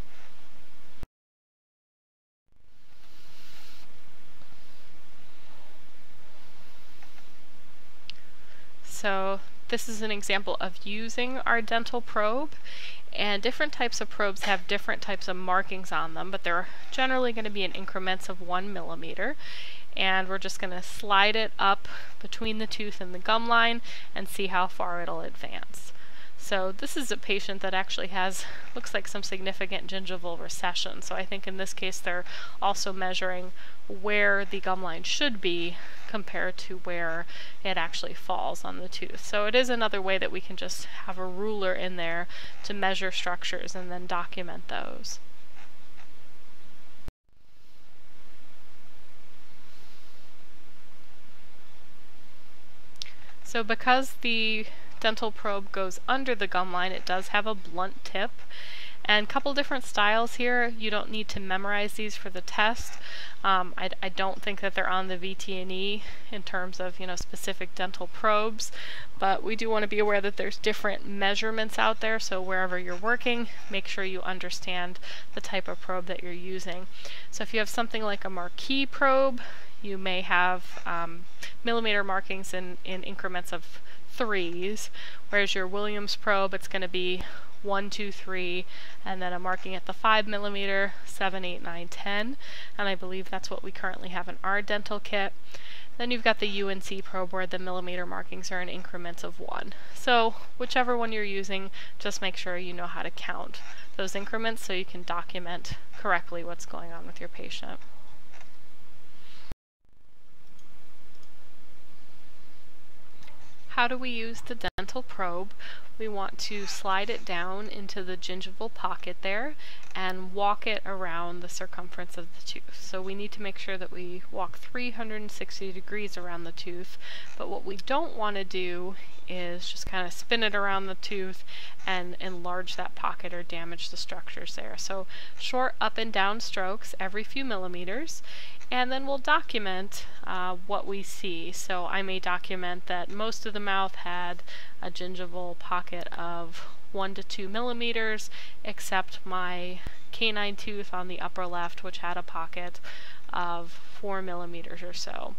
So this is an example of using our dental probe, and different types of probes have different types of markings on them, but they're generally going to be in increments of one millimeter. And we're just going to slide it up between the tooth and the gum line and see how far it'll advance. So this is a patient that actually has, looks like some significant gingival recession. So I think in this case they're also measuring where the gum line should be compared to where it actually falls on the tooth. So it is another way that we can just have a ruler in there to measure structures and then document those. So because the dental probe goes under the gum line, it does have a blunt tip. And a couple different styles here. You don't need to memorize these for the test. Um, I, I don't think that they're on the V T and E in terms of, you know, specific dental probes, but we do want to be aware that there's different measurements out there, so wherever you're working, make sure you understand the type of probe that you're using. So if you have something like a Marquis probe, you may have um, millimeter markings in, in increments of threes, whereas your Williams probe, it's going to be one, two, three, and then a marking at the five millimeter, seven, eight, nine, ten, and I believe that's what we currently have in our dental kit. Then you've got the U N C probe where the millimeter markings are in increments of one. So whichever one you're using, just make sure you know how to count those increments so you can document correctly what's going on with your patient. How do we use the dental probe, we want to slide it down into the gingival pocket there and walk it around the circumference of the tooth. So we need to make sure that we walk three hundred sixty degrees around the tooth, but what we don't want to do is just kind of spin it around the tooth and enlarge that pocket or damage the structures there. So short up and down strokes every few millimeters, and then we'll document uh, what we see. So I may document that most of the mouth had a gingival pocket of one to two millimeters, except my canine tooth on the upper left, which had a pocket of four millimeters or so.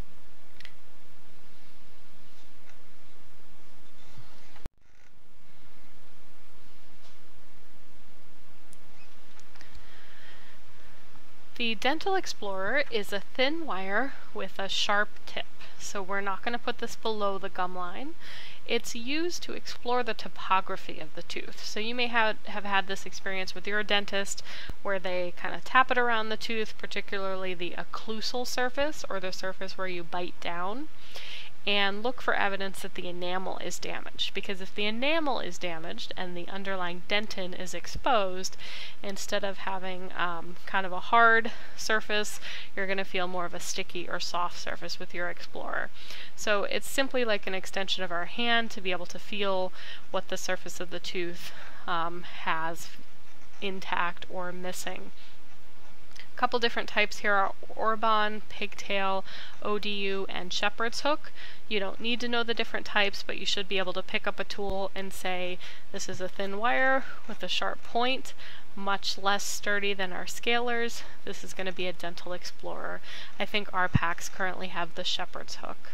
The Dental Explorer is a thin wire with a sharp tip, so we're not going to put this below the gum line. It's used to explore the topography of the tooth. So you may have, have had this experience with your dentist where they kind of tap it around the tooth, particularly the occlusal surface, or the surface where you bite down, and look for evidence that the enamel is damaged. Because if the enamel is damaged and the underlying dentin is exposed, instead of having um, kind of a hard surface, you're going to feel more of a sticky or soft surface with your Explorer. So it's simply like an extension of our hand to be able to feel what the surface of the tooth um, has intact or missing. Couple different types here are Orban, Pigtail, O D U, and Shepherd's Hook. You don't need to know the different types, but you should be able to pick up a tool and say, this is a thin wire with a sharp point, much less sturdy than our scalers. This is going to be a Dental Explorer. I think our packs currently have the Shepherd's Hook.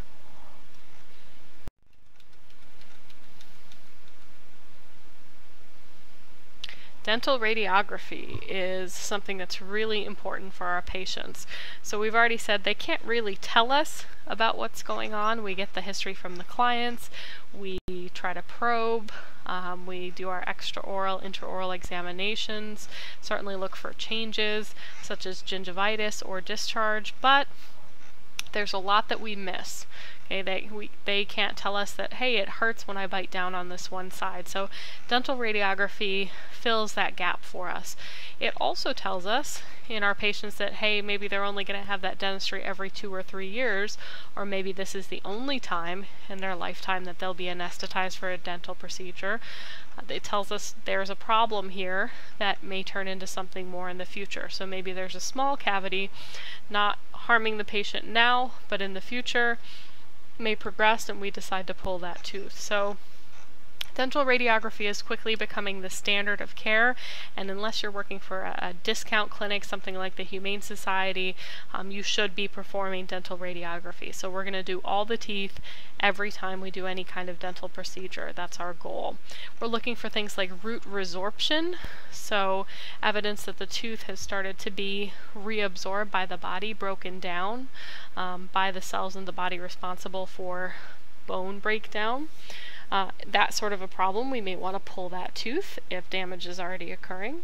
Dental radiography is something that's really important for our patients. So we've already said they can't really tell us about what's going on. We get the history from the clients, we try to probe, um, we do our extraoral, intraoral examinations, certainly look for changes such as gingivitis or discharge, but there's a lot that we miss. Okay, they, we, they can't tell us that, hey, it hurts when I bite down on this one side. So dental radiography fills that gap for us. It also tells us in our patients that, hey, maybe they're only going to have that dentistry every two or three years, or maybe this is the only time in their lifetime that they'll be anesthetized for a dental procedure. Uh, it tells us there's a problem here that may turn into something more in the future. So maybe there's a small cavity, not harming the patient now, but in the future may progress and we decide to pull that tooth. So dental radiography is quickly becoming the standard of care, and unless you're working for a, a discount clinic, something like the Humane Society, um, you should be performing dental radiography. So we're going to do all the teeth every time we do any kind of dental procedure. That's our goal. We're looking for things like root resorption, so evidence that the tooth has started to be reabsorbed by the body, broken down um, by the cells in the body responsible for bone breakdown. Uh, that sort of a problem, we may want to pull that tooth if damage is already occurring.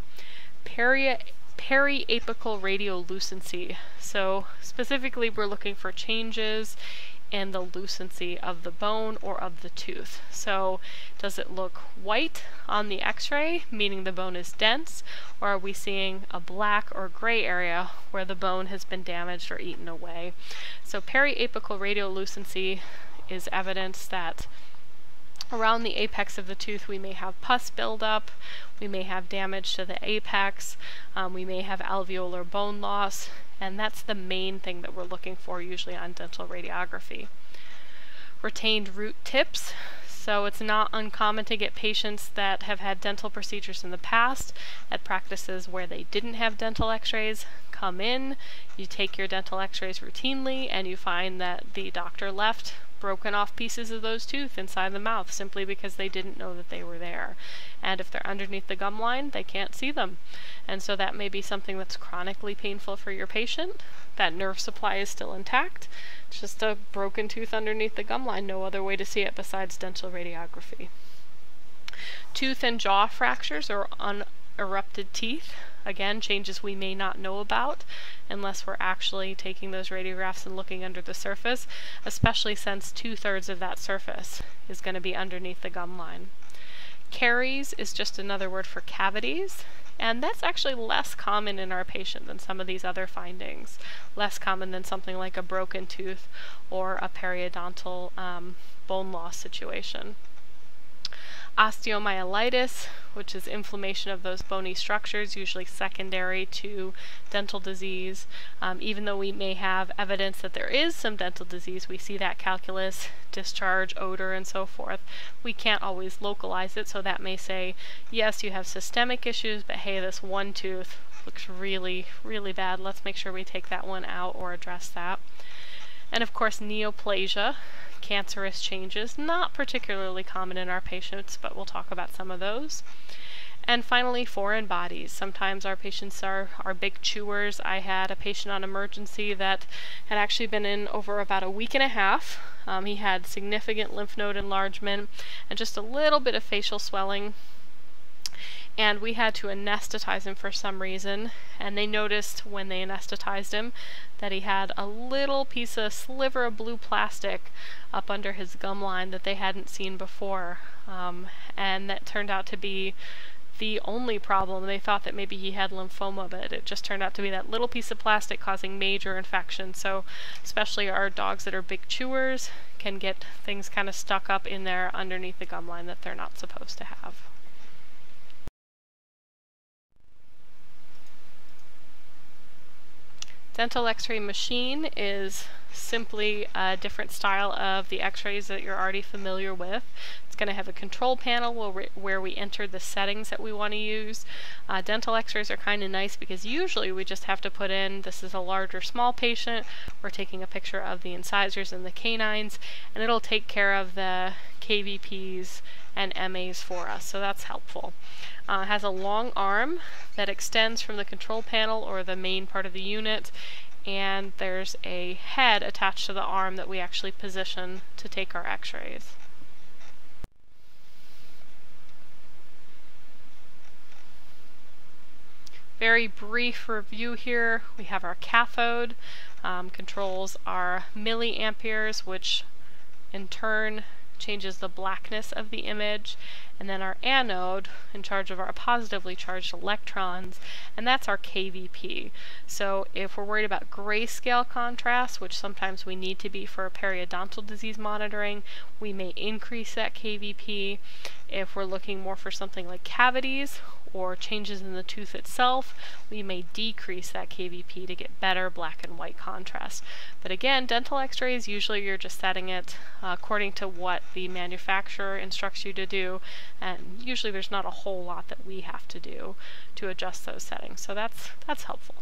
Peri periapical radiolucency. So specifically we're looking for changes in the lucency of the bone or of the tooth. So does it look white on the x-ray, meaning the bone is dense, or are we seeing a black or gray area where the bone has been damaged or eaten away? So periapical radiolucency is evidence that around the apex of the tooth we may have pus buildup, we may have damage to the apex, um, we may have alveolar bone loss, and that's the main thing that we're looking for usually on dental radiography. Retained root tips. So it's not uncommon to get patients that have had dental procedures in the past at practices where they didn't have dental x-rays come in. You take your dental x-rays routinely and you find that the doctor left broken off pieces of those teeth inside the mouth simply because they didn't know that they were there. And if they're underneath the gum line, they can't see them. And so that may be something that's chronically painful for your patient. That nerve supply is still intact. It's just a broken tooth underneath the gum line, no other way to see it besides dental radiography. Tooth and jaw fractures or unerupted teeth. Again, changes we may not know about unless we're actually taking those radiographs and looking under the surface, especially since two-thirds of that surface is going to be underneath the gum line. Caries is just another word for cavities, and that's actually less common in our patient than some of these other findings. Less common than something like a broken tooth or a periodontal um, bone loss situation. Osteomyelitis, which is inflammation of those bony structures, usually secondary to dental disease. Um, even though we may have evidence that there is some dental disease, we see that calculus, discharge, odor, and so forth. We can't always localize it, so that may say, yes, you have systemic issues, but hey, this one tooth looks really, really bad. Let's make sure we take that one out or address that. And of course, neoplasia, cancerous changes, not particularly common in our patients, but we'll talk about some of those. And finally, foreign bodies. Sometimes our patients are, are big chewers. I had a patient on emergency that had actually been in over about a week and a half. Um, he had significant lymph node enlargement and just a little bit of facial swelling. And we had to anesthetize him for some reason, and they noticed when they anesthetized him that he had a little piece of sliver of blue plastic up under his gum line that they hadn't seen before, um, and that turned out to be the only problem. They thought that maybe he had lymphoma, but it just turned out to be that little piece of plastic causing major infection. So especially our dogs that are big chewers can get things kind of stuck up in there underneath the gum line that they're not supposed to have. Dental x-ray machine is simply a different style of the x-rays that you're already familiar with. It's going to have a control panel where we, where we enter the settings that we want to use. Uh, dental x-rays are kind of nice because usually we just have to put in, this is a large or small patient, we're taking a picture of the incisors and the canines, and it'll take care of the K V Ps and M As for us, so that's helpful. Uh, it has a long arm that extends from the control panel or the main part of the unit, and there's a head attached to the arm that we actually position to take our x-rays. Very brief review here. We have our cathode, um, controls our milliamperes, which in turn changes the blackness of the image, and then our anode in charge of our positively charged electrons, and that's our K V P. So if we're worried about grayscale contrast, which sometimes we need to be for periodontal disease monitoring, we may increase that K V P. If we're looking more for something like cavities or changes in the tooth itself, we may decrease that K V P to get better black and white contrast. But again, dental x-rays, usually you're just setting it uh, according to what the manufacturer instructs you to do, and usually there's not a whole lot that we have to do to adjust those settings, so that's that's helpful.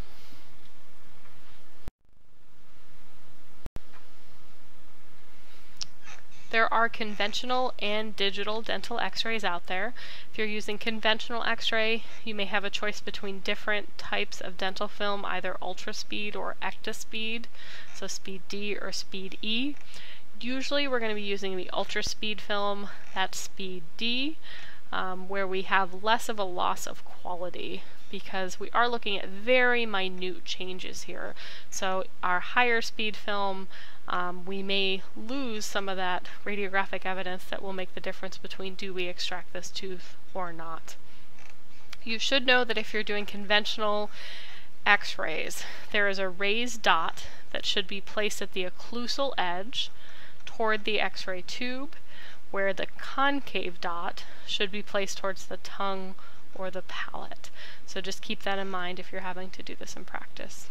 There are conventional and digital dental x-rays out there. If you're using conventional x-ray, you may have a choice between different types of dental film, either ultra speed or ecta speed, so speed D or speed E. Usually we're going to be using the ultra speed film, that's speed D, um, where we have less of a loss of quality, because we are looking at very minute changes here. So our higher speed film, um, we may lose some of that radiographic evidence that will make the difference between do we extract this tooth or not. You should know that if you're doing conventional x-rays, there is a raised dot that should be placed at the occlusal edge toward the x-ray tube, where the concave dot should be placed towards the tongue or the palate. So just keep that in mind if you're having to do this in practice.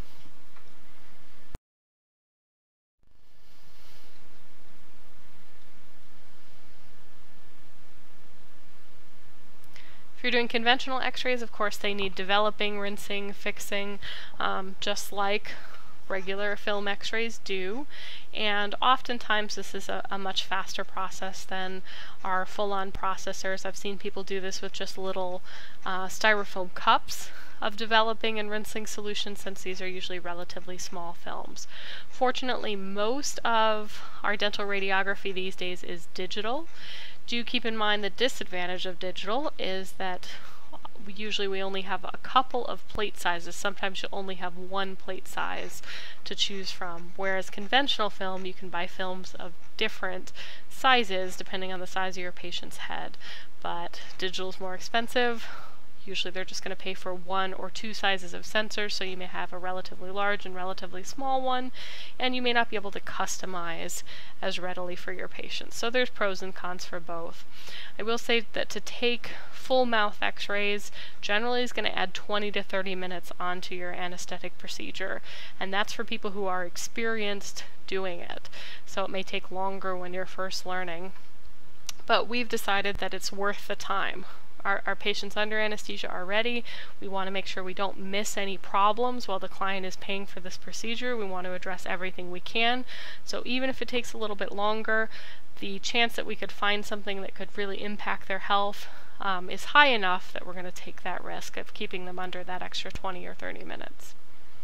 If you're doing conventional x-rays, of course, they need developing, rinsing, fixing, um, just like regular film x-rays do, and oftentimes this is a, a much faster process than our full-on processors. I've seen people do this with just little uh, styrofoam cups of developing and rinsing solutions, since these are usually relatively small films. Fortunately, most of our dental radiography these days is digital. Do keep in mind the disadvantage of digital is that we usually we only have a couple of plate sizes. Sometimes you only have one plate size to choose from, whereas conventional film, you can buy films of different sizes depending on the size of your patient's head. But digital is more expensive. Usually they're just going to pay for one or two sizes of sensors, so you may have a relatively large and relatively small one, and you may not be able to customize as readily for your patients. So there's pros and cons for both. I will say that to take full mouth x-rays generally is going to add twenty to thirty minutes onto your anesthetic procedure, and that's for people who are experienced doing it. So it may take longer when you're first learning, but we've decided that it's worth the time. Our, our patients under anesthesia are ready. We want to make sure we don't miss any problems while the client is paying for this procedure. We want to address everything we can. So even if it takes a little bit longer, the chance that we could find something that could really impact their health um, is high enough that we're going to take that risk of keeping them under that extra twenty or thirty minutes.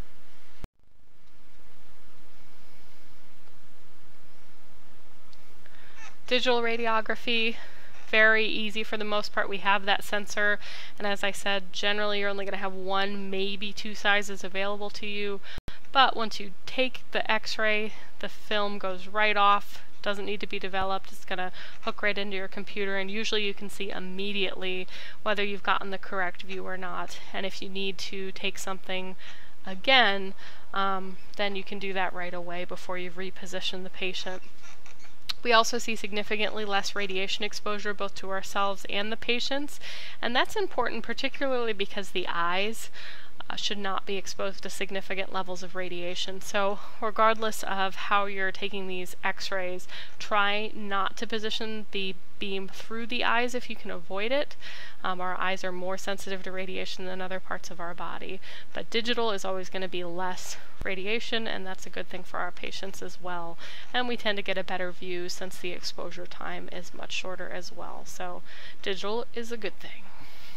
Digital radiography, very easy for the most part. We have that sensor, and as I said, generally you're only going to have one, maybe two sizes available to you. But once you take the x-ray, the film goes right off, doesn't need to be developed. It's going to hook right into your computer, and usually you can see immediately whether you've gotten the correct view or not. And if you need to take something again, um, then you can do that right away before you've repositioned the patient. We also see significantly less radiation exposure both to ourselves and the patients, and that's important particularly because the eyes uh, should not be exposed to significant levels of radiation. So regardless of how you're taking these x-rays, try not to position the beam through the eyes if you can avoid it. Um, our eyes are more sensitive to radiation than other parts of our body, but digital is always going to be less radiation, and that's a good thing for our patients as well. And we tend to get a better view since the exposure time is much shorter as well. So digital is a good thing.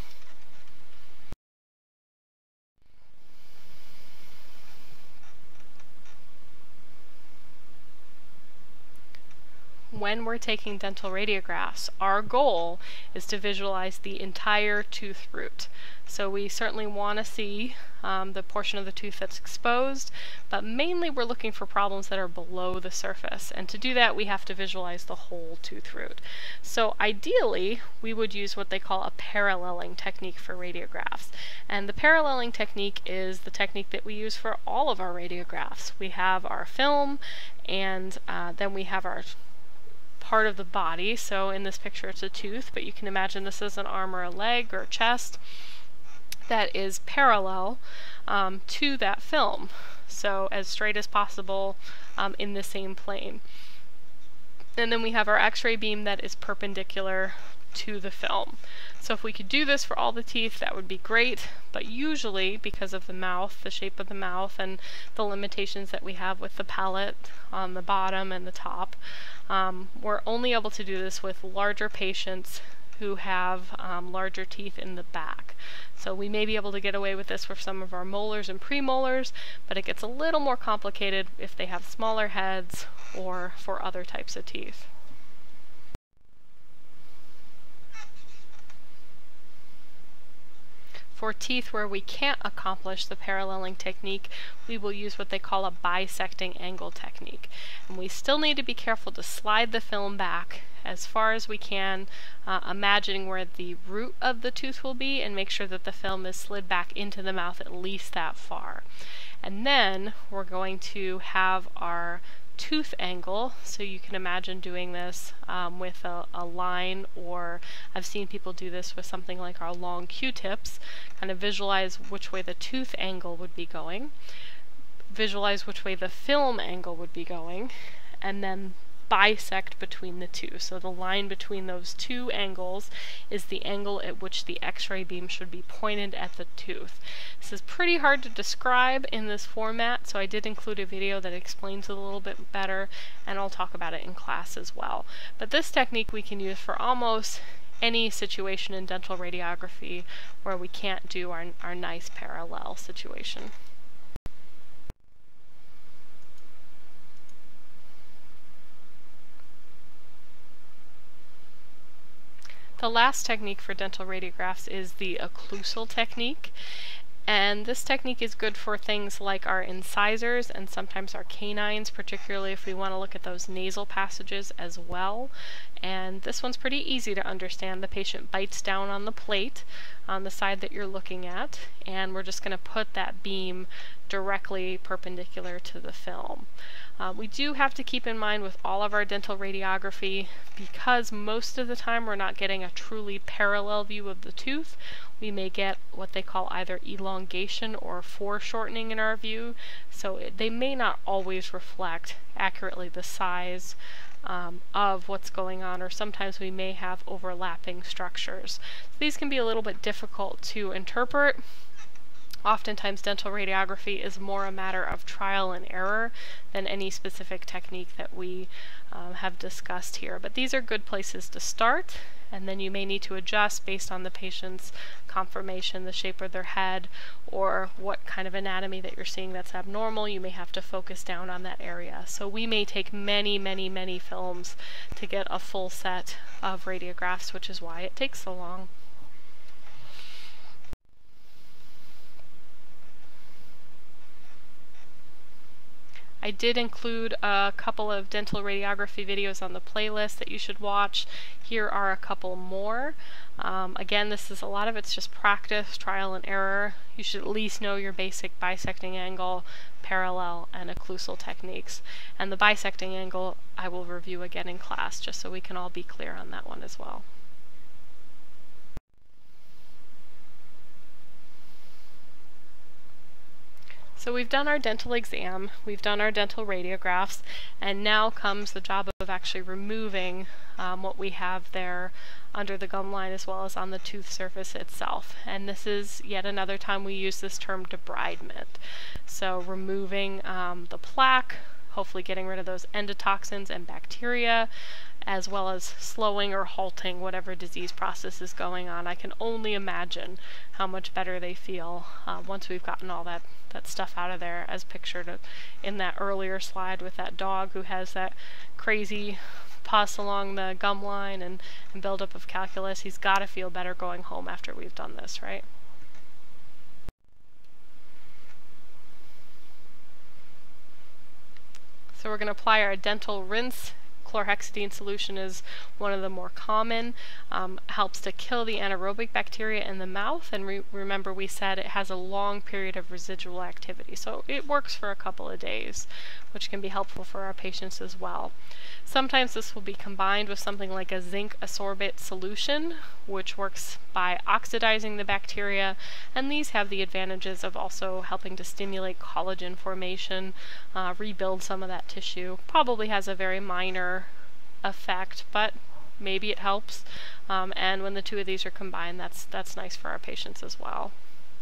When we're taking dental radiographs, our goal is to visualize the entire tooth root. So we certainly want to see um, the portion of the tooth that's exposed, but mainly we're looking for problems that are below the surface. And to do that, we have to visualize the whole tooth root. So ideally, we would use what they call a paralleling technique for radiographs. And the paralleling technique is the technique that we use for all of our radiographs. We have our film, and uh, then we have our part of the body. So in this picture it's a tooth, but you can imagine this is an arm or a leg or a chest that is parallel um, to that film, so as straight as possible um, in the same plane. And then we have our x-ray beam that is perpendicular to the film. So if we could do this for all the teeth, that would be great, but usually because of the mouth, the shape of the mouth, and the limitations that we have with the palate on the bottom and the top, um, we're only able to do this with larger patients who have um, larger teeth in the back. So we may be able to get away with this for some of our molars and premolars, but it gets a little more complicated if they have smaller heads or for other types of teeth. For teeth where we can't accomplish the paralleling technique, we will use what they call a bisecting angle technique. And we still need to be careful to slide the film back as far as we can, uh, imagining where the root of the tooth will be, and make sure that the film is slid back into the mouth at least that far. And then we're going to have our tooth angle, so you can imagine doing this um, with a, a line, or I've seen people do this with something like our long Q-tips. Kind of visualize which way the tooth angle would be going, visualize which way the film angle would be going, and then bisect between the two. So the line between those two angles is the angle at which the x-ray beam should be pointed at the tooth. This is pretty hard to describe in this format, so I did include a video that explains it a little bit better, and I'll talk about it in class as well. But this technique we can use for almost any situation in dental radiography where we can't do our, our nice parallel situation. The last technique for dental radiographs is the occlusal technique. And this technique is good for things like our incisors and sometimes our canines, particularly if we want to look at those nasal passages as well. And this one's pretty easy to understand. The patient bites down on the plate on the side that you're looking at, and we're just going to put that beam directly perpendicular to the film. Uh, we do have to keep in mind with all of our dental radiography, because most of the time we're not getting a truly parallel view of the tooth, we may get what they call either elongation or foreshortening in our view, so it, they may not always reflect accurately the size um, of what's going on, or sometimes we may have overlapping structures. So these can be a little bit difficult to interpret. Oftentimes dental radiography is more a matter of trial and error than any specific technique that we um, have discussed here. But these are good places to start, and then you may need to adjust based on the patient's conformation, the shape of their head, or what kind of anatomy that you're seeing that's abnormal. You may have to focus down on that area. So we may take many, many, many films to get a full set of radiographs, which is why it takes so long. I did include a couple of dental radiography videos on the playlist that you should watch. Here are a couple more. Um, again, this is a lot of it's just practice, trial and error. You should at least know your basic bisecting angle, parallel, and occlusal techniques. And the bisecting angle I will review again in class, just so we can all be clear on that one as well. So we've done our dental exam, we've done our dental radiographs, and now comes the job of actually removing um, what we have there under the gum line as well as on the tooth surface itself. And this is yet another time we use this term debridement. So removing um, the plaque, hopefully getting rid of those endotoxins and bacteria, as well as slowing or halting whatever disease process is going on. I can only imagine how much better they feel uh, once we've gotten all that, that stuff out of there, as pictured in that earlier slide with that dog who has that crazy pus along the gum line and, and buildup of calculus. He's got to feel better going home after we've done this, right? So we're going to apply our dental rinse. Chlorhexidine solution is one of the more common. Um, helps to kill the anaerobic bacteria in the mouth, and re remember we said it has a long period of residual activity, so it works for a couple of days, which can be helpful for our patients as well. Sometimes this will be combined with something like a zinc ascorbate solution, which works by oxidizing the bacteria, and these have the advantages of also helping to stimulate collagen formation, uh, rebuild some of that tissue. Probably has a very minor effect, but maybe it helps, um, and when the two of these are combined, that's that's nice for our patients as well.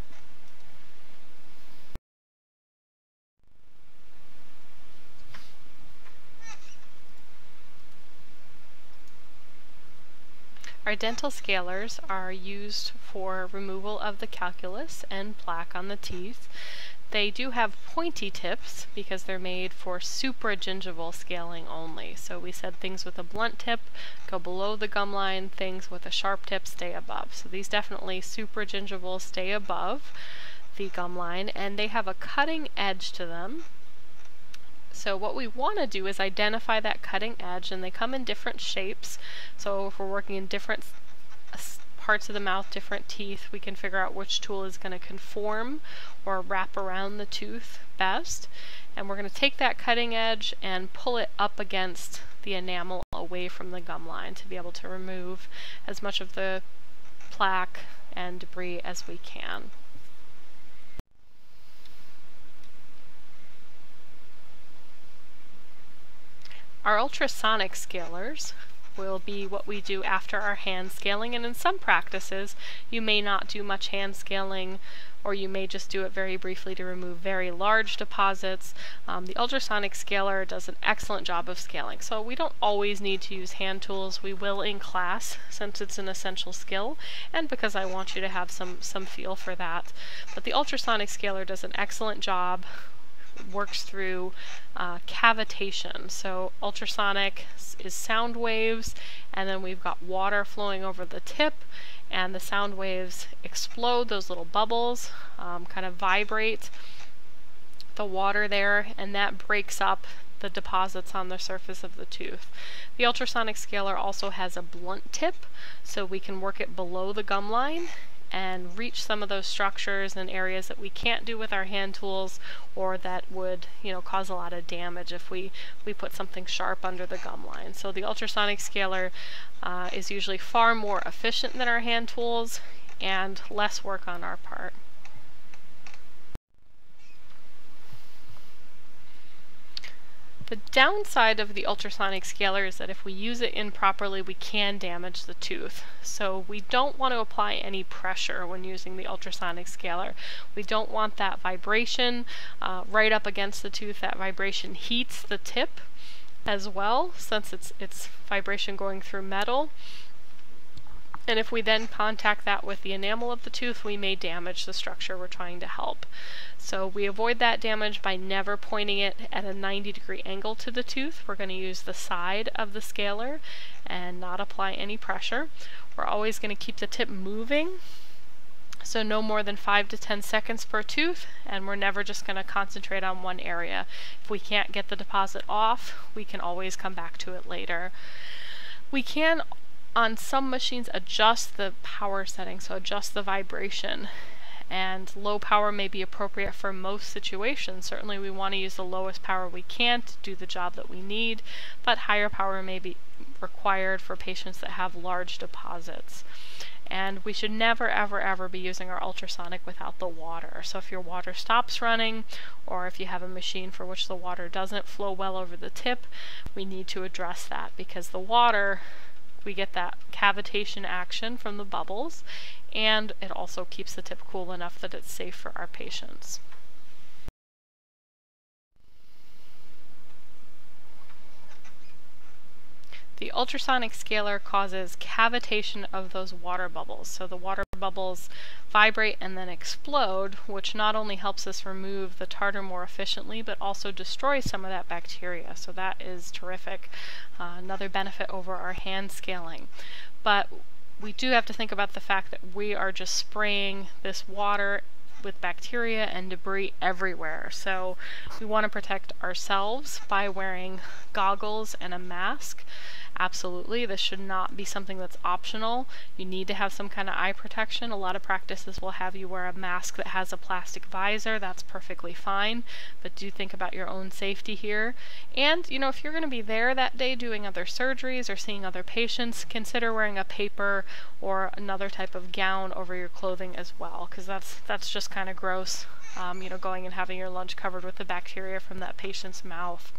Our dental scalers are used for removal of the calculus and plaque on the teeth. They do have pointy tips because they're made for supragingival scaling only. So we said things with a blunt tip go below the gum line, things with a sharp tip stay above. So these definitely supragingival stay above the gum line, and they have a cutting edge to them. So what we want to do is identify that cutting edge, and they come in different shapes. So if we're working in different parts of the mouth, different teeth, we can figure out which tool is going to conform or wrap around the tooth best. And we're going to take that cutting edge and pull it up against the enamel away from the gum line to be able to remove as much of the plaque and debris as we can. Our ultrasonic scalers will be what we do after our hand scaling, and in some practices you may not do much hand scaling, or you may just do it very briefly to remove very large deposits. Um, the ultrasonic scaler does an excellent job of scaling, so we don't always need to use hand tools. We will in class, since it's an essential skill, and because I want you to have some, some feel for that. But the ultrasonic scaler does an excellent job works through uh, cavitation. So ultrasonic is sound waves, and then we've got water flowing over the tip, and the sound waves explode, those little bubbles um, kind of vibrate the water there, and that breaks up the deposits on the surface of the tooth. The ultrasonic scaler also has a blunt tip, so we can work it below the gum line and reach some of those structures and areas that we can't do with our hand tools, or that would, you know, cause a lot of damage if we, we put something sharp under the gum line. So the ultrasonic scaler uh, is usually far more efficient than our hand tools and less work on our part. The downside of the ultrasonic scaler is that if we use it improperly, we can damage the tooth. So we don't want to apply any pressure when using the ultrasonic scaler. We don't want that vibration uh, right up against the tooth. That vibration heats the tip as well, since it's, it's vibration going through metal. And if we then contact that with the enamel of the tooth, we may damage the structure we're trying to help. So we avoid that damage by never pointing it at a ninety degree angle to the tooth. We're going to use the side of the scaler and not apply any pressure. We're always going to keep the tip moving, so no more than five to ten seconds per tooth, and we're never just going to concentrate on one area. If we can't get the deposit off, we can always come back to it later. We can, on some machines, adjust the power setting, so adjust the vibration, and low power may be appropriate for most situations. Certainly we want to use the lowest power we can to do the job that we need, but higher power may be required for patients that have large deposits. And we should never ever ever be using our ultrasonic without the water. So if your water stops running, or if you have a machine for which the water doesn't flow well over the tip, we need to address that, because the water, we get that cavitation action from the bubbles, and it also keeps the tip cool enough that it's safe for our patients. The ultrasonic scaler causes cavitation of those water bubbles. So the water bubbles vibrate and then explode, which not only helps us remove the tartar more efficiently, but also destroys some of that bacteria. So that is terrific. Uh, another benefit over our hand scaling. But we do have to think about the fact that we are just spraying this water with bacteria and debris everywhere. So we want to protect ourselves by wearing goggles and a mask. Absolutely, this should not be something that's optional. You need to have some kind of eye protection. A lot of practices will have you wear a mask that has a plastic visor. That's perfectly fine, but do think about your own safety here. And, you know, if you're going to be there that day doing other surgeries or seeing other patients, consider wearing a paper or another type of gown over your clothing as well, because that's, that's just kind of gross, um, you know, going and having your lunch covered with the bacteria from that patient's mouth.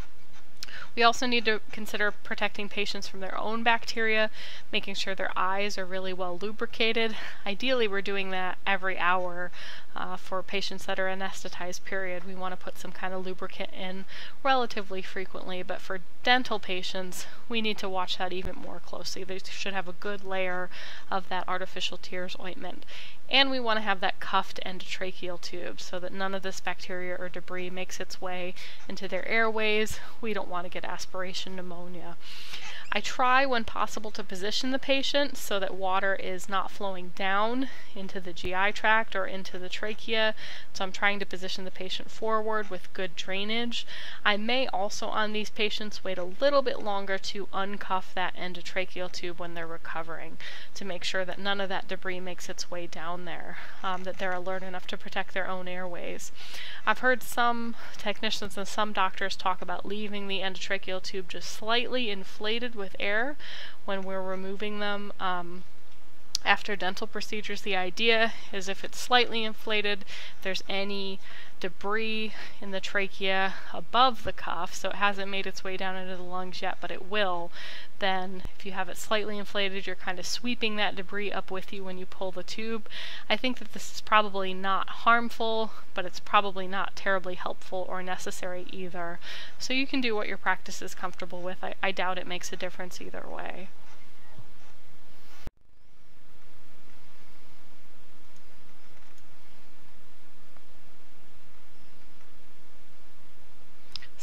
We also need to consider protecting patients from their own bacteria, making sure their eyes are really well lubricated. Ideally, we're doing that every hour. Uh, for patients that are anesthetized, period, we want to put some kind of lubricant in relatively frequently, but for dental patients, we need to watch that even more closely. They should have a good layer of that artificial tears ointment. And we want to have that cuffed endotracheal tube so that none of this bacteria or debris makes its way into their airways. We don't want to get aspiration pneumonia. I try when possible to position the patient so that water is not flowing down into the G I tract or into the trachea. So I'm trying to position the patient forward with good drainage. I may also on these patients wait a little bit longer to uncuff that endotracheal tube when they're recovering to make sure that none of that debris makes its way down there, um, that they're alert enough to protect their own airways. I've heard some technicians and some doctors talk about leaving the endotracheal tube just slightly inflated with air when we're removing them. Um, after dental procedures, the idea is if it's slightly inflated, if there's any debris in the trachea above the cuff, so it hasn't made its way down into the lungs yet, but it will, then if you have it slightly inflated, you're kind of sweeping that debris up with you when you pull the tube. I think that this is probably not harmful, but it's probably not terribly helpful or necessary either. So you can do what your practice is comfortable with. I, I doubt it makes a difference either way.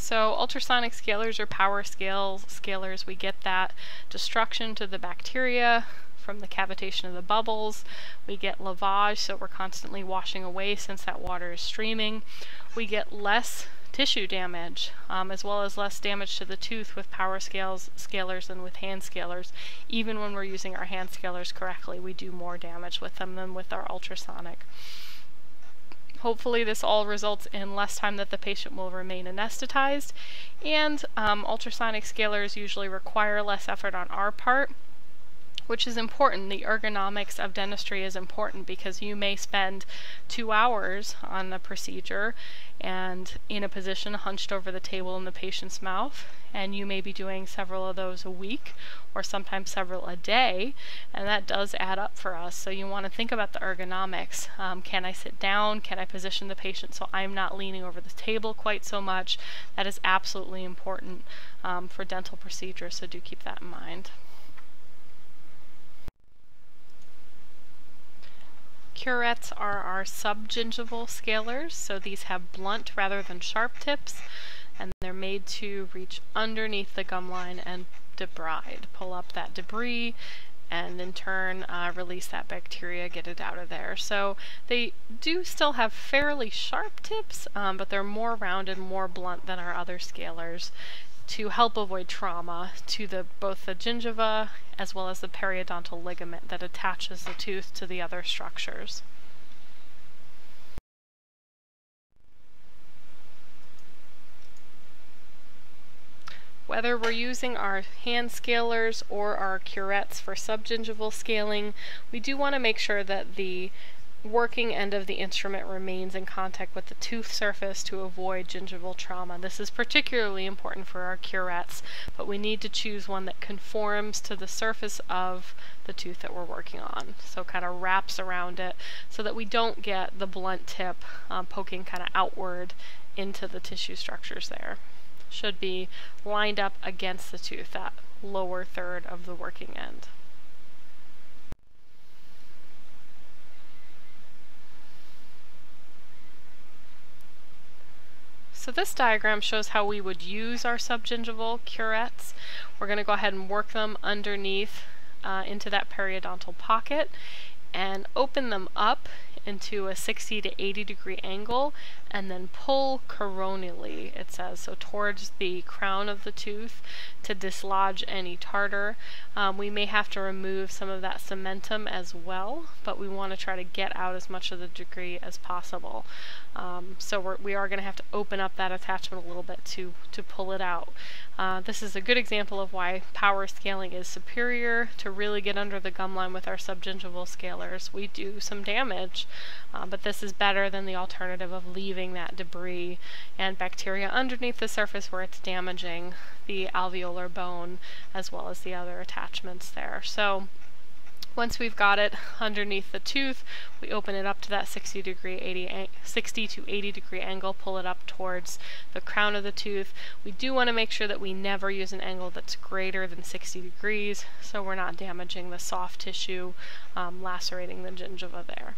So ultrasonic scalers or power scales, scalers, we get that destruction to the bacteria from the cavitation of the bubbles. We get lavage, so we're constantly washing away since that water is streaming. We get less tissue damage, um, as well as less damage to the tooth with power scales, scalers than with hand scalers. Even when we're using our hand scalers correctly, we do more damage with them than with our ultrasonic. Hopefully this all results in less time that the patient will remain anesthetized, and um, ultrasonic scalers usually require less effort on our part, which is important. The ergonomics of dentistry is important because you may spend two hours on a procedure and in a position hunched over the table in the patient's mouth, and you may be doing several of those a week or sometimes several a day, and that does add up for us. So you want to think about the ergonomics. Um, can I sit down? Can I position the patient so I'm not leaning over the table quite so much? That is absolutely important um, for dental procedures, so do keep that in mind. Curettes are our subgingival scalers, so these have blunt rather than sharp tips, and they're made to reach underneath the gum line and debride, pull up that debris, and in turn uh, release that bacteria, get it out of there. So they do still have fairly sharp tips, um, but they're more round and more blunt than our other scalers, to help avoid trauma to the both the gingiva as well as the periodontal ligament that attaches the tooth to the other structures. Whether we're using our hand scalers or our curettes for subgingival scaling, we do want to make sure that the working end of the instrument remains in contact with the tooth surface to avoid gingival trauma. This is particularly important for our curettes, but we need to choose one that conforms to the surface of the tooth that we're working on. So kind of wraps around it so that we don't get the blunt tip um, poking kind of outward into the tissue structures there. Should be lined up against the tooth, that lower third of the working end. So this diagram shows how we would use our subgingival curettes. We're going to go ahead and work them underneath uh, into that periodontal pocket and open them up into a sixty to eighty degree angle and then pull coronally, it says, so towards the crown of the tooth to dislodge any tartar. Um, we may have to remove some of that cementum as well, but we want to try to get out as much of the degree as possible. Um, so we're, we are going to have to open up that attachment a little bit to, to pull it out. Uh, this is a good example of why power scaling is superior. To really get under the gum line with our subgingival scalers, we do some damage, uh, but this is better than the alternative of leaving that debris and bacteria underneath the surface where it's damaging the alveolar bone as well as the other attachments there. So once we've got it underneath the tooth, we open it up to that sixty degree, eighty, sixty to eighty degree angle, pull it up towards the crown of the tooth. We do want to make sure that we never use an angle that's greater than sixty degrees, so we're not damaging the soft tissue, um, lacerating the gingiva there.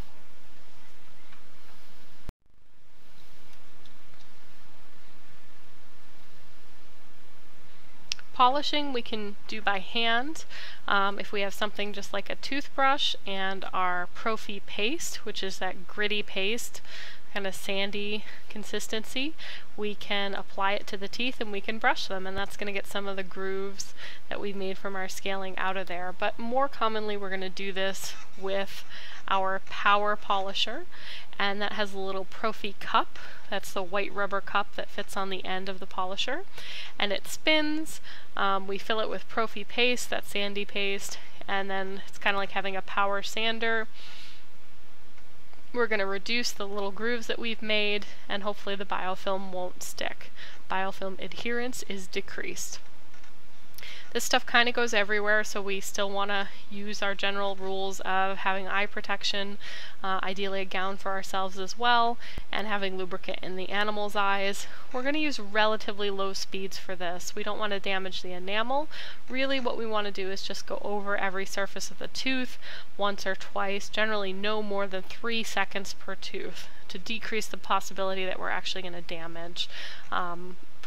Polishing we can do by hand um, if we have something just like a toothbrush and our Profi paste, which is that gritty paste, kind of sandy consistency. We can apply it to the teeth and we can brush them, and that's going to get some of the grooves that we made from our scaling out of there. But more commonly we're going to do this with our power polisher, and that has a little Profi cup. That's the white rubber cup that fits on the end of the polisher, and it spins. Um, we fill it with Profi paste, that sandy paste, and then it's kind of like having a power sander. We're going to reduce the little grooves that we've made, and hopefully the biofilm won't stick. Biofilm adherence is decreased. This stuff kind of goes everywhere, so we still want to use our general rules of having eye protection, uh, ideally a gown for ourselves as well, and having lubricant in the animal's eyes. We're going to use relatively low speeds for this. We don't want to damage the enamel. Really what we want to do is just go over every surface of the tooth once or twice, generally no more than three seconds per tooth, to decrease the possibility that we're actually going to damage um,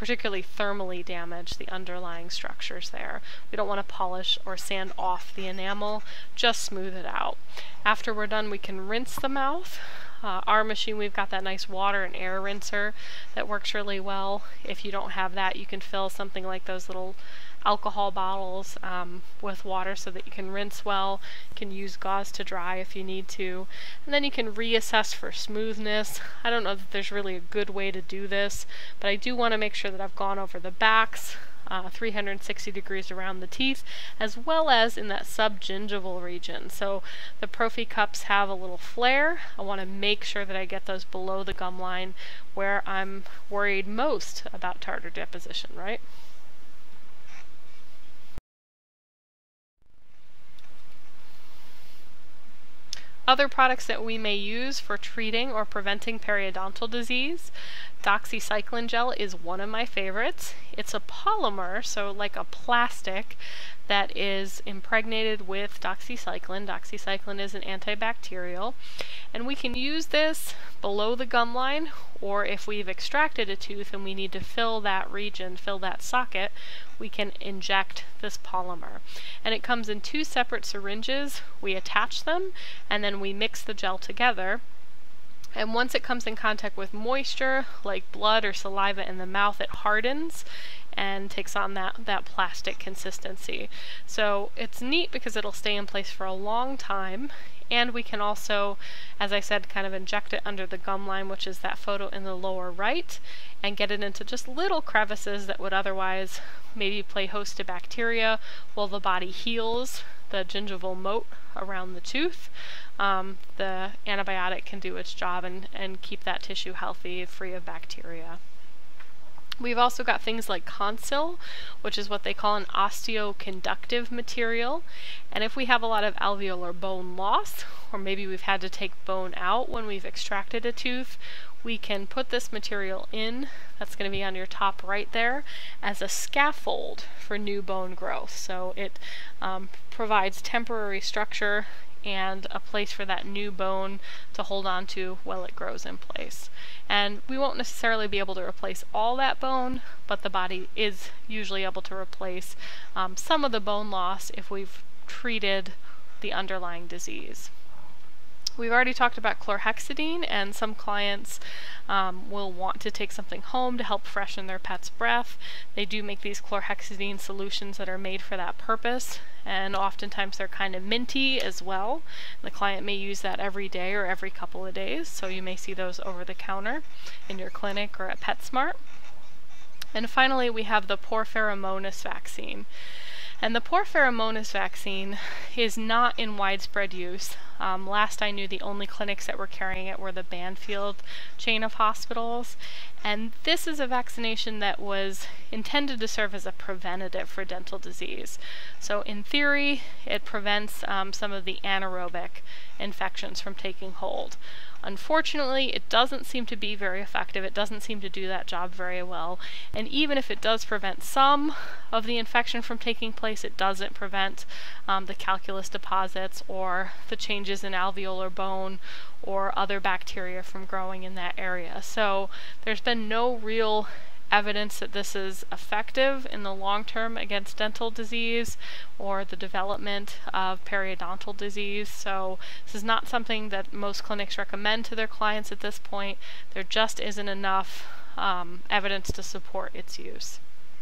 particularly thermally damage the underlying structures there. We don't want to polish or sand off the enamel, just smooth it out. After we're done, we can rinse the mouth. Uh, our machine, we've got that nice water and air rinser that works really well. If you don't have that, you can fill something like those little alcohol bottles um, with water so that you can rinse well. You can use gauze to dry if you need to, and then you can reassess for smoothness. I don't know that there's really a good way to do this, but I do want to make sure that I've gone over the backs uh, three hundred sixty degrees around the teeth, as well as in that subgingival region. So the Prophy cups have a little flare. I want to make sure that I get those below the gum line, where I'm worried most about tartar deposition, right? Other products that we may use for treating or preventing periodontal disease, doxycycline gel is one of my favorites. It's a polymer, so like a plastic, that is impregnated with doxycycline. Doxycycline is an antibacterial, and we can use this below the gum line, or if we've extracted a tooth and we need to fill that region, fill that socket, we can inject this polymer. And it comes in two separate syringes. We attach them, and then we mix the gel together. And once it comes in contact with moisture, like blood or saliva in the mouth, it hardens and takes on that, that plastic consistency. So it's neat because it'll stay in place for a long time, and we can also, as I said, kind of inject it under the gum line, which is that photo in the lower right, and get it into just little crevices that would otherwise maybe play host to bacteria while the body heals the gingival moat around the tooth. Um, the antibiotic can do its job and, and keep that tissue healthy, free of bacteria. We've also got things like Consil, which is what they call an osteoconductive material. And if we have a lot of alveolar bone loss, or maybe we've had to take bone out when we've extracted a tooth, we can put this material in, that's going to be on your top right there, as a scaffold for new bone growth. So it um, provides temporary structure and a place for that new bone to hold on to while it grows in place. And we won't necessarily be able to replace all that bone, but the body is usually able to replace um, some of the bone loss if we've treated the underlying disease. We've already talked about chlorhexidine, and some clients um, will want to take something home to help freshen their pet's breath. They do make these chlorhexidine solutions that are made for that purpose, and oftentimes they're kind of minty as well. The client may use that every day or every couple of days, so you may see those over the counter in your clinic or at PetSmart. And finally, we have the Porphyromonas vaccine. And the Porphyromonas vaccine is not in widespread use. Um, last I knew, the only clinics that were carrying it were the Banfield chain of hospitals. And this is a vaccination that was intended to serve as a preventative for dental disease. So in theory, it prevents um, some of the anaerobic infections from taking hold. Unfortunately, it doesn't seem to be very effective. It doesn't seem to do that job very well. And even if it does prevent some of the infection from taking place, it doesn't prevent um, the calculus deposits or the changes in alveolar bone or other bacteria from growing in that area. So there's been no real evidence that this is effective in the long term against dental disease or the development of periodontal disease. So this is not something that most clinics recommend to their clients at this point. There just isn't enough um, evidence to support its use.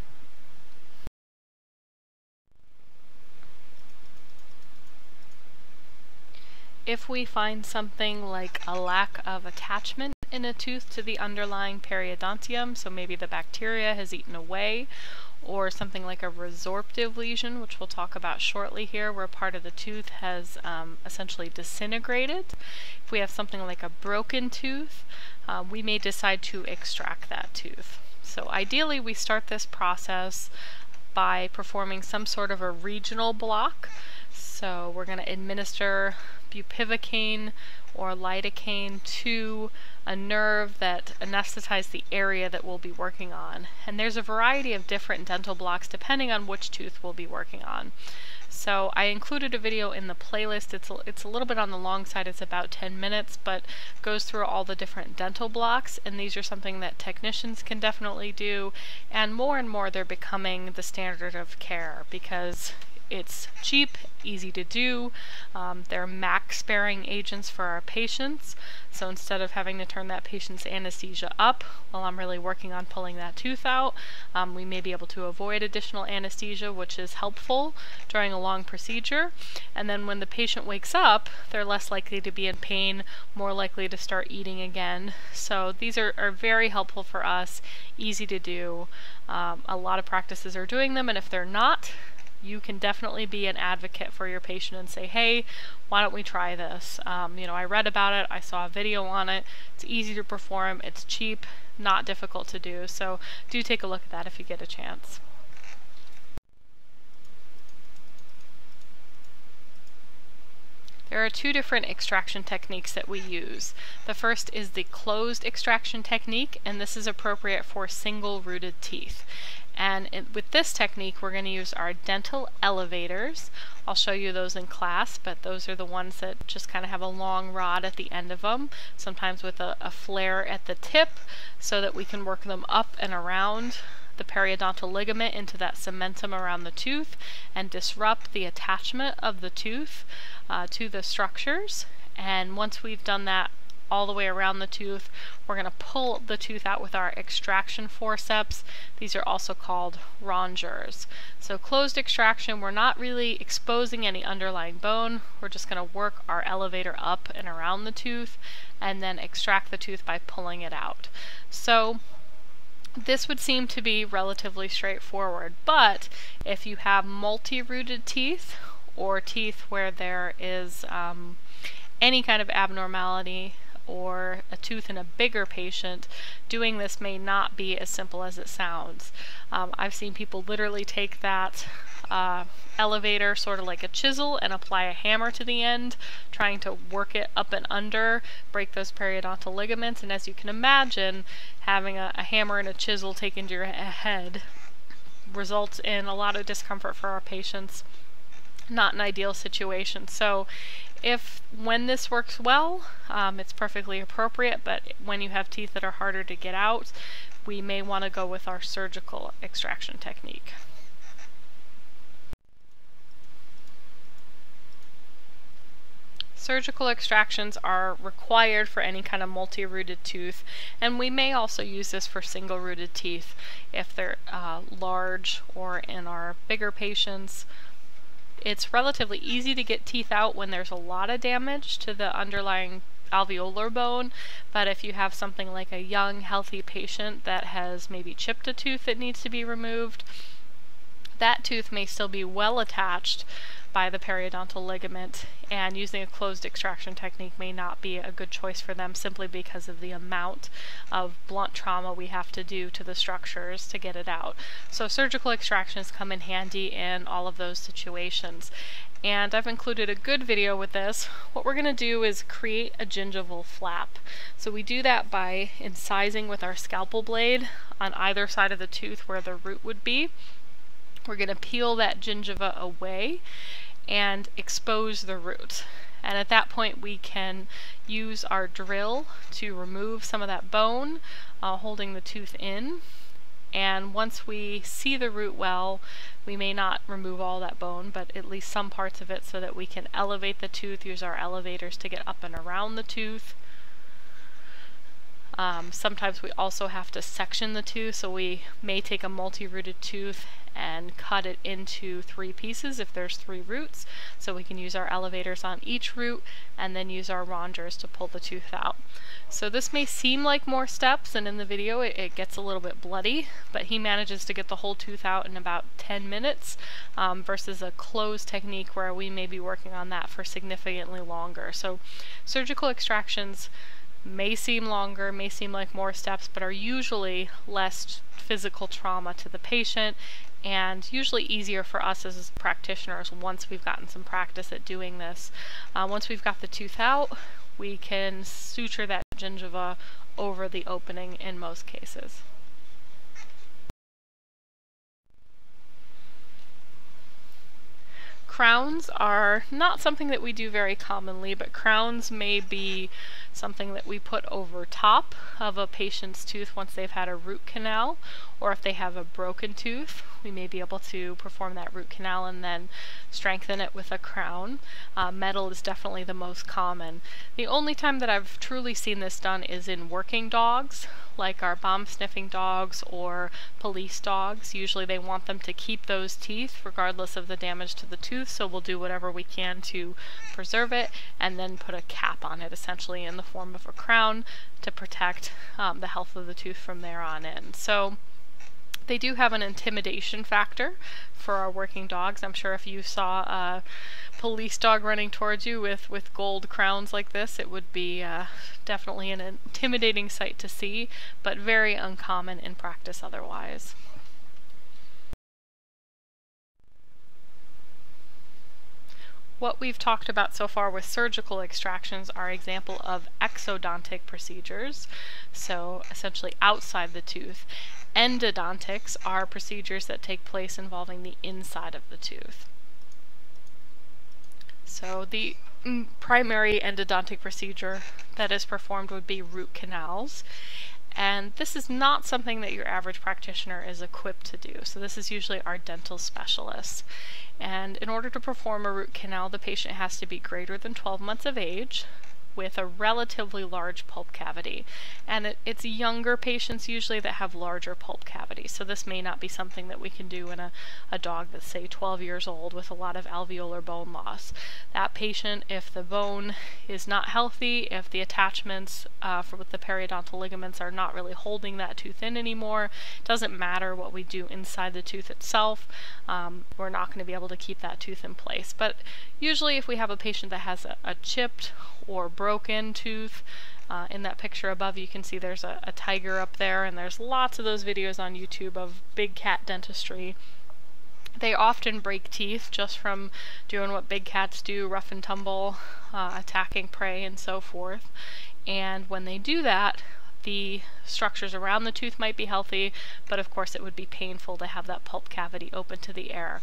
If we find something like a lack of attachment in a tooth to the underlying periodontium, so maybe the bacteria has eaten away, or something like a resorptive lesion, which we'll talk about shortly here, where part of the tooth has um, essentially disintegrated. If we have something like a broken tooth, uh, we may decide to extract that tooth. So ideally, we start this process by performing some sort of a regional block. So we're going to administer bupivacaine or lidocaine to a nerve that anesthetizes the area that we'll be working on. And there's a variety of different dental blocks depending on which tooth we'll be working on. So I included a video in the playlist. It's a, it's a little bit on the long side, it's about ten minutes, but goes through all the different dental blocks, and these are something that technicians can definitely do, and more and more they're becoming the standard of care because it's cheap, easy to do. Um, they're M A C sparing agents for our patients, so instead of having to turn that patient's anesthesia up while I'm really working on pulling that tooth out, um, we may be able to avoid additional anesthesia, which is helpful during a long procedure. And then when the patient wakes up, they're less likely to be in pain, more likely to start eating again. So these are, are very helpful for us, easy to do. Um, a lot of practices are doing them, and if they're not, you can definitely be an advocate for your patient and say, hey, why don't we try this? Um, you know, I read about it, I saw a video on it, it's easy to perform, it's cheap, not difficult to do, so do take a look at that if you get a chance. There are two different extraction techniques that we use. The first is the closed extraction technique, and this is appropriate for single-rooted teeth. And it, with this technique, we're going to use our dental elevators. I'll show you those in class, but those are the ones that just kind of have a long rod at the end of them, sometimes with a, a flare at the tip, so that we can work them up and around the periodontal ligament into that cementum around the tooth and disrupt the attachment of the tooth uh, to the structures. And once we've done that all the way around the tooth, we're going to pull the tooth out with our extraction forceps. These are also called rongeurs. So closed extraction, we're not really exposing any underlying bone. We're just going to work our elevator up and around the tooth and then extract the tooth by pulling it out. So this would seem to be relatively straightforward, but if you have multi-rooted teeth or teeth where there is um, any kind of abnormality or a tooth in a bigger patient, doing this may not be as simple as it sounds. Um, I've seen people literally take that uh, elevator sort of like a chisel and apply a hammer to the end, trying to work it up and under, break those periodontal ligaments, and as you can imagine, having a, a hammer and a chisel taken to your head results in a lot of discomfort for our patients. Not an ideal situation. So if when this works well, um, it's perfectly appropriate, but when you have teeth that are harder to get out, we may want to go with our surgical extraction technique. Surgical extractions are required for any kind of multi-rooted tooth, and we may also use this for single-rooted teeth if they're uh, large or in our bigger patients. It's relatively easy to get teeth out when there's a lot of damage to the underlying alveolar bone, but if you have something like a young, healthy patient that has maybe chipped a tooth that needs to be removed, that tooth may still be well attached by the periodontal ligament, and using a closed extraction technique may not be a good choice for them simply because of the amount of blunt trauma we have to do to the structures to get it out. So surgical extractions come in handy in all of those situations. And I've included a good video with this. What we're going to do is create a gingival flap. So we do that by incising with our scalpel blade on either side of the tooth where the root would be. We're going to peel that gingiva away and expose the root. And at that point we can use our drill to remove some of that bone, uh, holding the tooth in. And once we see the root well, we may not remove all that bone, but at least some parts of it, so that we can elevate the tooth, use our elevators to get up and around the tooth. Um, sometimes we also have to section the tooth, so we may take a multi-rooted tooth and cut it into three pieces if there's three roots, so we can use our elevators on each root and then use our rongeurs to pull the tooth out. So this may seem like more steps, and in the video it, it gets a little bit bloody, but he manages to get the whole tooth out in about ten minutes um, versus a closed technique where we may be working on that for significantly longer. So surgical extractions may seem longer, may seem like more steps, but are usually less physical trauma to the patient and usually easier for us as practitioners once we've gotten some practice at doing this. Uh, once we've got the tooth out, we can suture that gingiva over the opening in most cases. Crowns are not something that we do very commonly, but crowns may be something that we put over top of a patient's tooth once they've had a root canal, or if they have a broken tooth, we may be able to perform that root canal and then strengthen it with a crown. Uh, metal is definitely the most common. The only time that I've truly seen this done is in working dogs, like our bomb sniffing dogs or police dogs. Usually they want them to keep those teeth regardless of the damage to the tooth, so we'll do whatever we can to preserve it and then put a cap on it, essentially in the form of a crown, to protect um, the health of the tooth from there on in. So they do have an intimidation factor for our working dogs. I'm sure if you saw a police dog running towards you with, with gold crowns like this, it would be uh, definitely an intimidating sight to see, but very uncommon in practice otherwise. What we've talked about so far with surgical extractions are example of exodontic procedures, so essentially outside the tooth. Endodontics are procedures that take place involving the inside of the tooth. So the mm, primary endodontic procedure that is performed would be root canals. And this is not something that your average practitioner is equipped to do. So this is usually our dental specialists. And in order to perform a root canal, the patient has to be greater than twelve months of age, with a relatively large pulp cavity. And it, it's younger patients usually that have larger pulp cavities, so this may not be something that we can do in a, a dog that's, say, twelve years old with a lot of alveolar bone loss. That patient, if the bone is not healthy, if the attachments uh, for with the periodontal ligaments are not really holding that tooth in anymore, it doesn't matter what we do inside the tooth itself, um, we're not going to be able to keep that tooth in place. But usually if we have a patient that has a, a chipped or broken tooth, uh, in that picture above you can see there's a, a tiger up there, and there's lots of those videos on YouTube of big cat dentistry. They often break teeth just from doing what big cats do, rough and tumble, uh, attacking prey and so forth. And when they do that, the structures around the tooth might be healthy, but of course it would be painful to have that pulp cavity open to the air.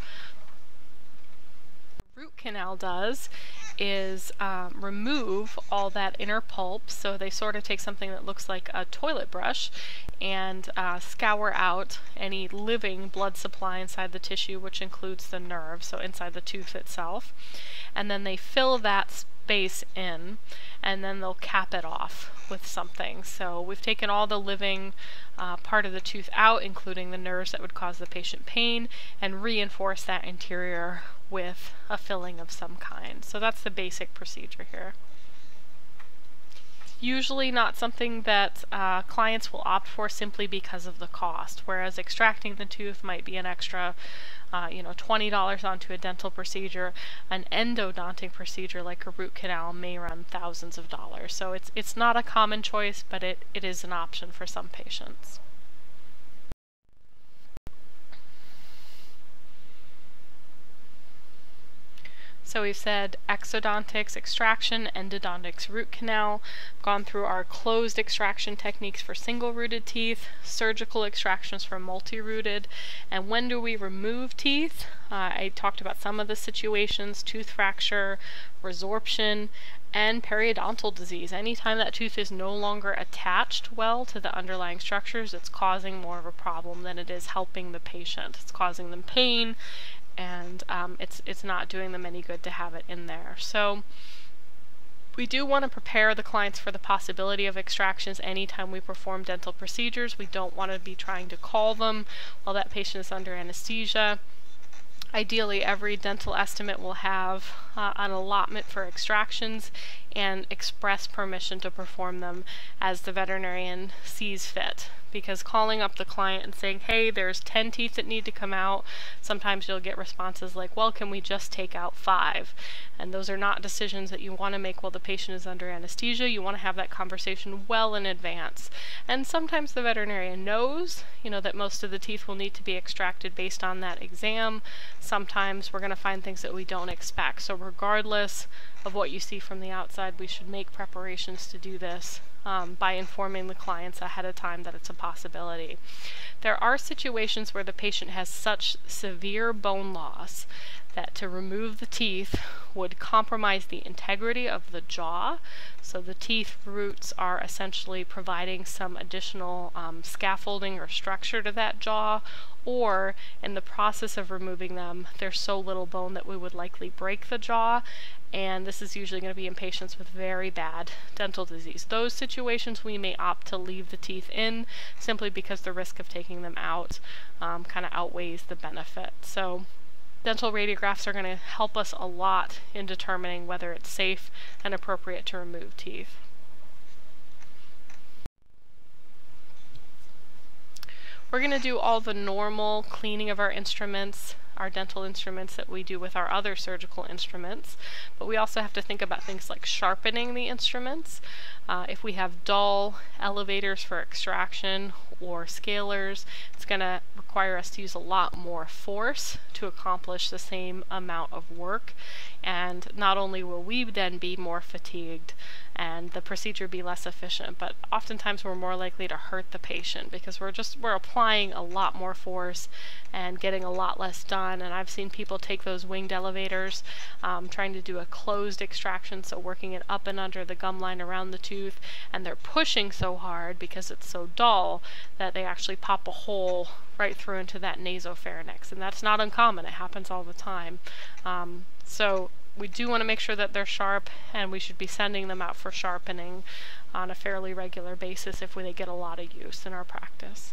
Root canal does is um, remove all that inner pulp, so they sort of take something that looks like a toilet brush and uh, scour out any living blood supply inside the tissue, which includes the nerve, so inside the tooth itself, and then they fill that space in, and then they'll cap it off with something. So we've taken all the living uh, part of the tooth out, including the nerves that would cause the patient pain, and reinforce that interior with a filling of some kind. So that's the basic procedure here. Usually not something that uh, clients will opt for simply because of the cost, whereas extracting the tooth might be an extra uh, you know, twenty dollars onto a dental procedure. An endodontic procedure like a root canal may run thousands of dollars. So it's, it's not a common choice, but it, it is an option for some patients. So we've said exodontics, extraction, endodontics, root canal, gone through our closed extraction techniques for single-rooted teeth, surgical extractions for multi-rooted, and when do we remove teeth? Uh, I talked about some of the situations: tooth fracture, resorption, and periodontal disease. Anytime that tooth is no longer attached well to the underlying structures, it's causing more of a problem than it is helping the patient. It's causing them pain, and um, it's, it's not doing them any good to have it in there. So we do want to prepare the clients for the possibility of extractions anytime we perform dental procedures. We don't want to be trying to call them while that patient is under anesthesia. Ideally, every dental estimate will have uh, an allotment for extractions and express permission to perform them as the veterinarian sees fit. Because calling up the client and saying, hey, there's ten teeth that need to come out, sometimes you'll get responses like, well, can we just take out five? And those are not decisions that you want to make while the patient is under anesthesia. You want to have that conversation well in advance. And sometimes the veterinarian knows, you know, that most of the teeth will need to be extracted based on that exam. Sometimes we're going to find things that we don't expect. So regardless of what you see from the outside, we should make preparations to do this um, by informing the clients ahead of time that it's a possibility. There are situations where the patient has such severe bone loss that to remove the teeth would compromise the integrity of the jaw. So the teeth roots are essentially providing some additional um, scaffolding or structure to that jaw, or in the process of removing them, there's so little bone that we would likely break the jaw, and this is usually going to be in patients with very bad dental disease. Those situations we may opt to leave the teeth in simply because the risk of taking them out um, kind of outweighs the benefit. So dental radiographs are going to help us a lot in determining whether it's safe and appropriate to remove teeth. We're going to do all the normal cleaning of our instruments, our dental instruments that we do with our other surgical instruments, but we also have to think about things like sharpening the instruments. Uh, if we have dull elevators for extraction or scalers, it's going to require us to use a lot more force to accomplish the same amount of work, and not only will we then be more fatigued and the procedure be less efficient, but oftentimes we're more likely to hurt the patient because we're just we're applying a lot more force and getting a lot less done. And I've seen people take those winged elevators um, trying to do a closed extraction, so working it up and under the gum line around the tooth, and they're pushing so hard because it's so dull that they actually pop a hole right through into that nasopharynx, and that's not uncommon. It happens all the time. Um, so we do want to make sure that they're sharp, and we should be sending them out for sharpening on a fairly regular basis if they get a lot of use in our practice.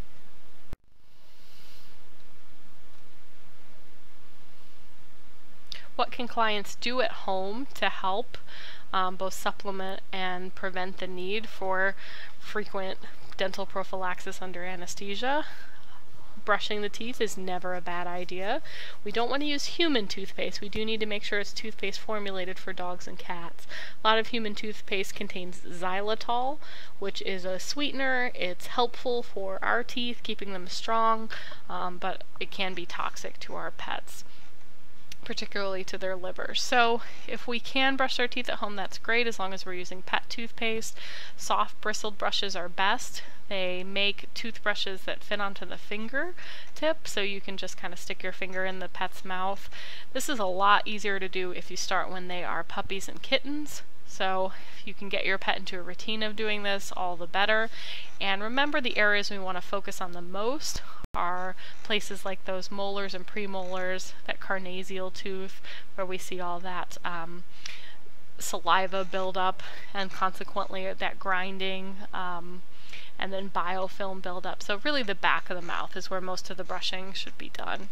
What can clients do at home to help um, both supplement and prevent the need for frequent dental prophylaxis under anesthesia? Brushing the teeth is never a bad idea. We don't want to use human toothpaste. We do need to make sure it's toothpaste formulated for dogs and cats. A lot of human toothpaste contains xylitol, which is a sweetener. It's helpful for our teeth, keeping them strong, um, but it can be toxic to our pets, particularly to their livers. So if we can brush our teeth at home, that's great, as long as we're using pet toothpaste. Soft bristled brushes are best. They make toothbrushes that fit onto the finger tip, so you can just kind of stick your finger in the pet's mouth. This is a lot easier to do if you start when they are puppies and kittens. So if you can get your pet into a routine of doing this, all the better. And remember, the areas we want to focus on the most are places like those molars and premolars, that carnasial tooth, where we see all that um, saliva buildup, and consequently that grinding, um, and then biofilm buildup. So really the back of the mouth is where most of the brushing should be done.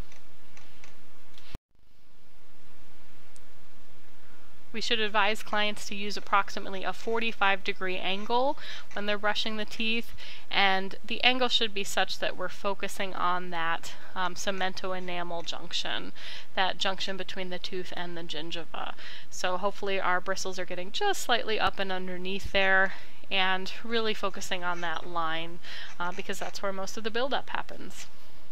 We should advise clients to use approximately a forty-five degree angle when they're brushing the teeth, and the angle should be such that we're focusing on that um, cemento-enamel junction, that junction between the tooth and the gingiva. So hopefully our bristles are getting just slightly up and underneath there, and really focusing on that line uh, because that's where most of the buildup happens.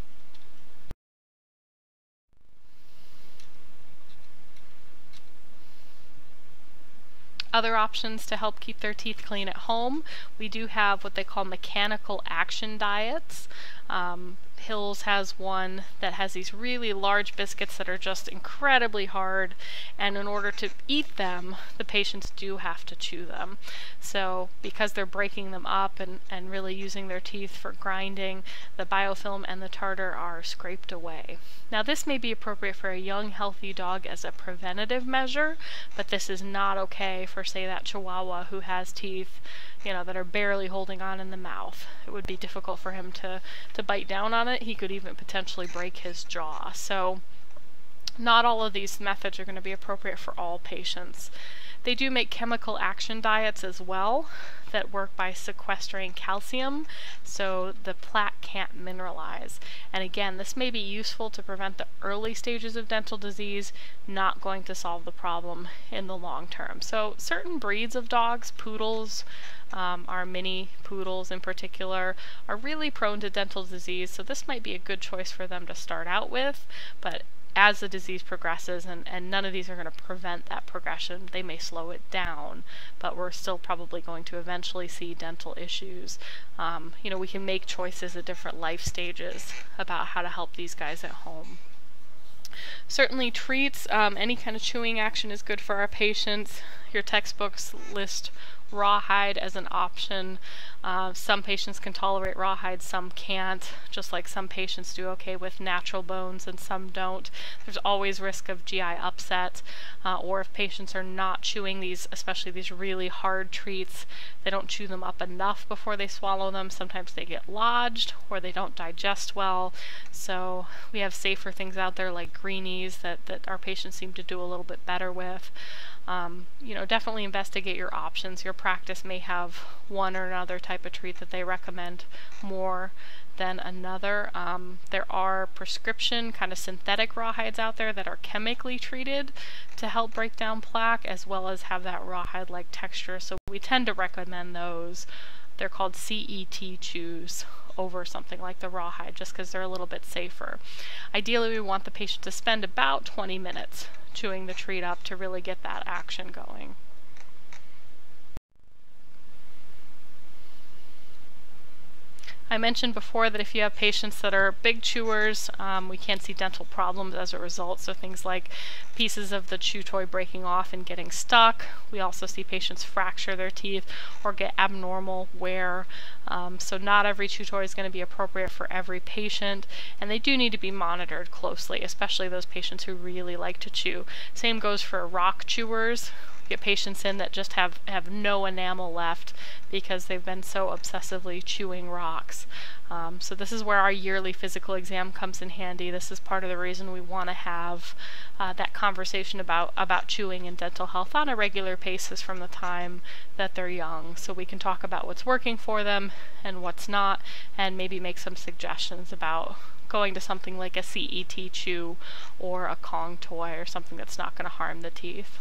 Other options to help keep their teeth clean at home, we do have what they call mechanical action diets. Um, Hills has one that has these really large biscuits that are just incredibly hard, and in order to eat them, the patients do have to chew them. So because they're breaking them up and, and really using their teeth for grinding, the biofilm and the tartar are scraped away. Now this may be appropriate for a young healthy dog as a preventative measure, but this is not okay for, say, that Chihuahua who has teeth, you know, that are barely holding on in the mouth. It would be difficult for him to, to bite down on it. He could even potentially break his jaw. So not all of these methods are going to be appropriate for all patients. They do make chemical action diets as well that work by sequestering calcium, so the plaque can't mineralize. And again, this may be useful to prevent the early stages of dental disease, not going to solve the problem in the long term. So certain breeds of dogs, poodles, um, our mini poodles in particular, are really prone to dental disease, so this might be a good choice for them to start out with, but as the disease progresses, and, and none of these are going to prevent that progression. They may slow it down, but we're still probably going to eventually see dental issues. Um, you know, we can make choices at different life stages about how to help these guys at home. Certainly treats, um, any kind of chewing action is good for our patients. Your textbooks list rawhide as an option. Uh, some patients can tolerate rawhide, some can't, just like some patients do okay with natural bones and some don't. There's always risk of G I upset, uh, or if patients are not chewing these, especially these really hard treats, they don't chew them up enough before they swallow them. Sometimes they get lodged or they don't digest well. So we have safer things out there like greenies that, that our patients seem to do a little bit better with. Um, you know, definitely investigate your options. Your practice may have one or another type of treat that they recommend more than another. Um, there are prescription kind of synthetic rawhides out there that are chemically treated to help break down plaque, as well as have that rawhide-like texture. So we tend to recommend those. They're called C E T chews over something like the rawhide, just because they're a little bit safer. Ideally, we want the patient to spend about twenty minutes chewing the treat up to really get that action going. I mentioned before that if you have patients that are big chewers, um, we can see dental problems as a result. So things like pieces of the chew toy breaking off and getting stuck. We also see patients fracture their teeth or get abnormal wear. Um, so not every chew toy is going to be appropriate for every patient, and they do need to be monitored closely, especially those patients who really like to chew. Same goes for rock chewers. Get patients in that just have, have no enamel left because they've been so obsessively chewing rocks. Um, so this is where our yearly physical exam comes in handy. This is part of the reason we want to have uh, that conversation about, about chewing and dental health on a regular basis from the time that they're young, so we can talk about what's working for them and what's not, and maybe make some suggestions about going to something like a C E T chew or a Kong toy or something that's not going to harm the teeth.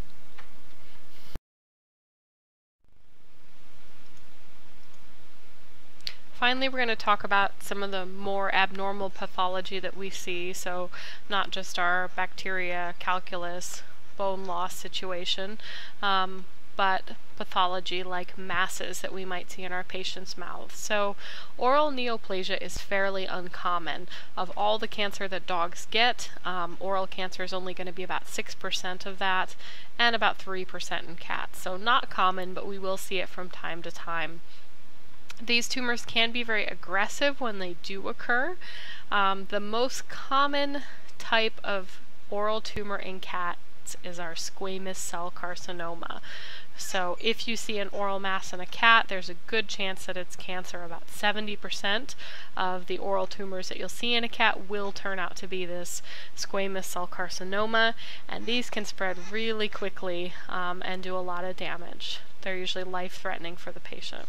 Finally, we're going to talk about some of the more abnormal pathology that we see, so not just our bacteria, calculus, bone loss situation, um, but pathology like masses that we might see in our patient's mouth. So oral neoplasia is fairly uncommon. Of all the cancer that dogs get, um, oral cancer is only going to be about six percent of that, and about three percent in cats. So not common, but we will see it from time to time. These tumors can be very aggressive when they do occur. Um, the most common type of oral tumor in cats is our squamous cell carcinoma. So if you see an oral mass in a cat, there's a good chance that it's cancer. About seventy percent of the oral tumors that you'll see in a cat will turn out to be this squamous cell carcinoma, and these can spread really quickly um, and do a lot of damage. They're usually life-threatening for the patient.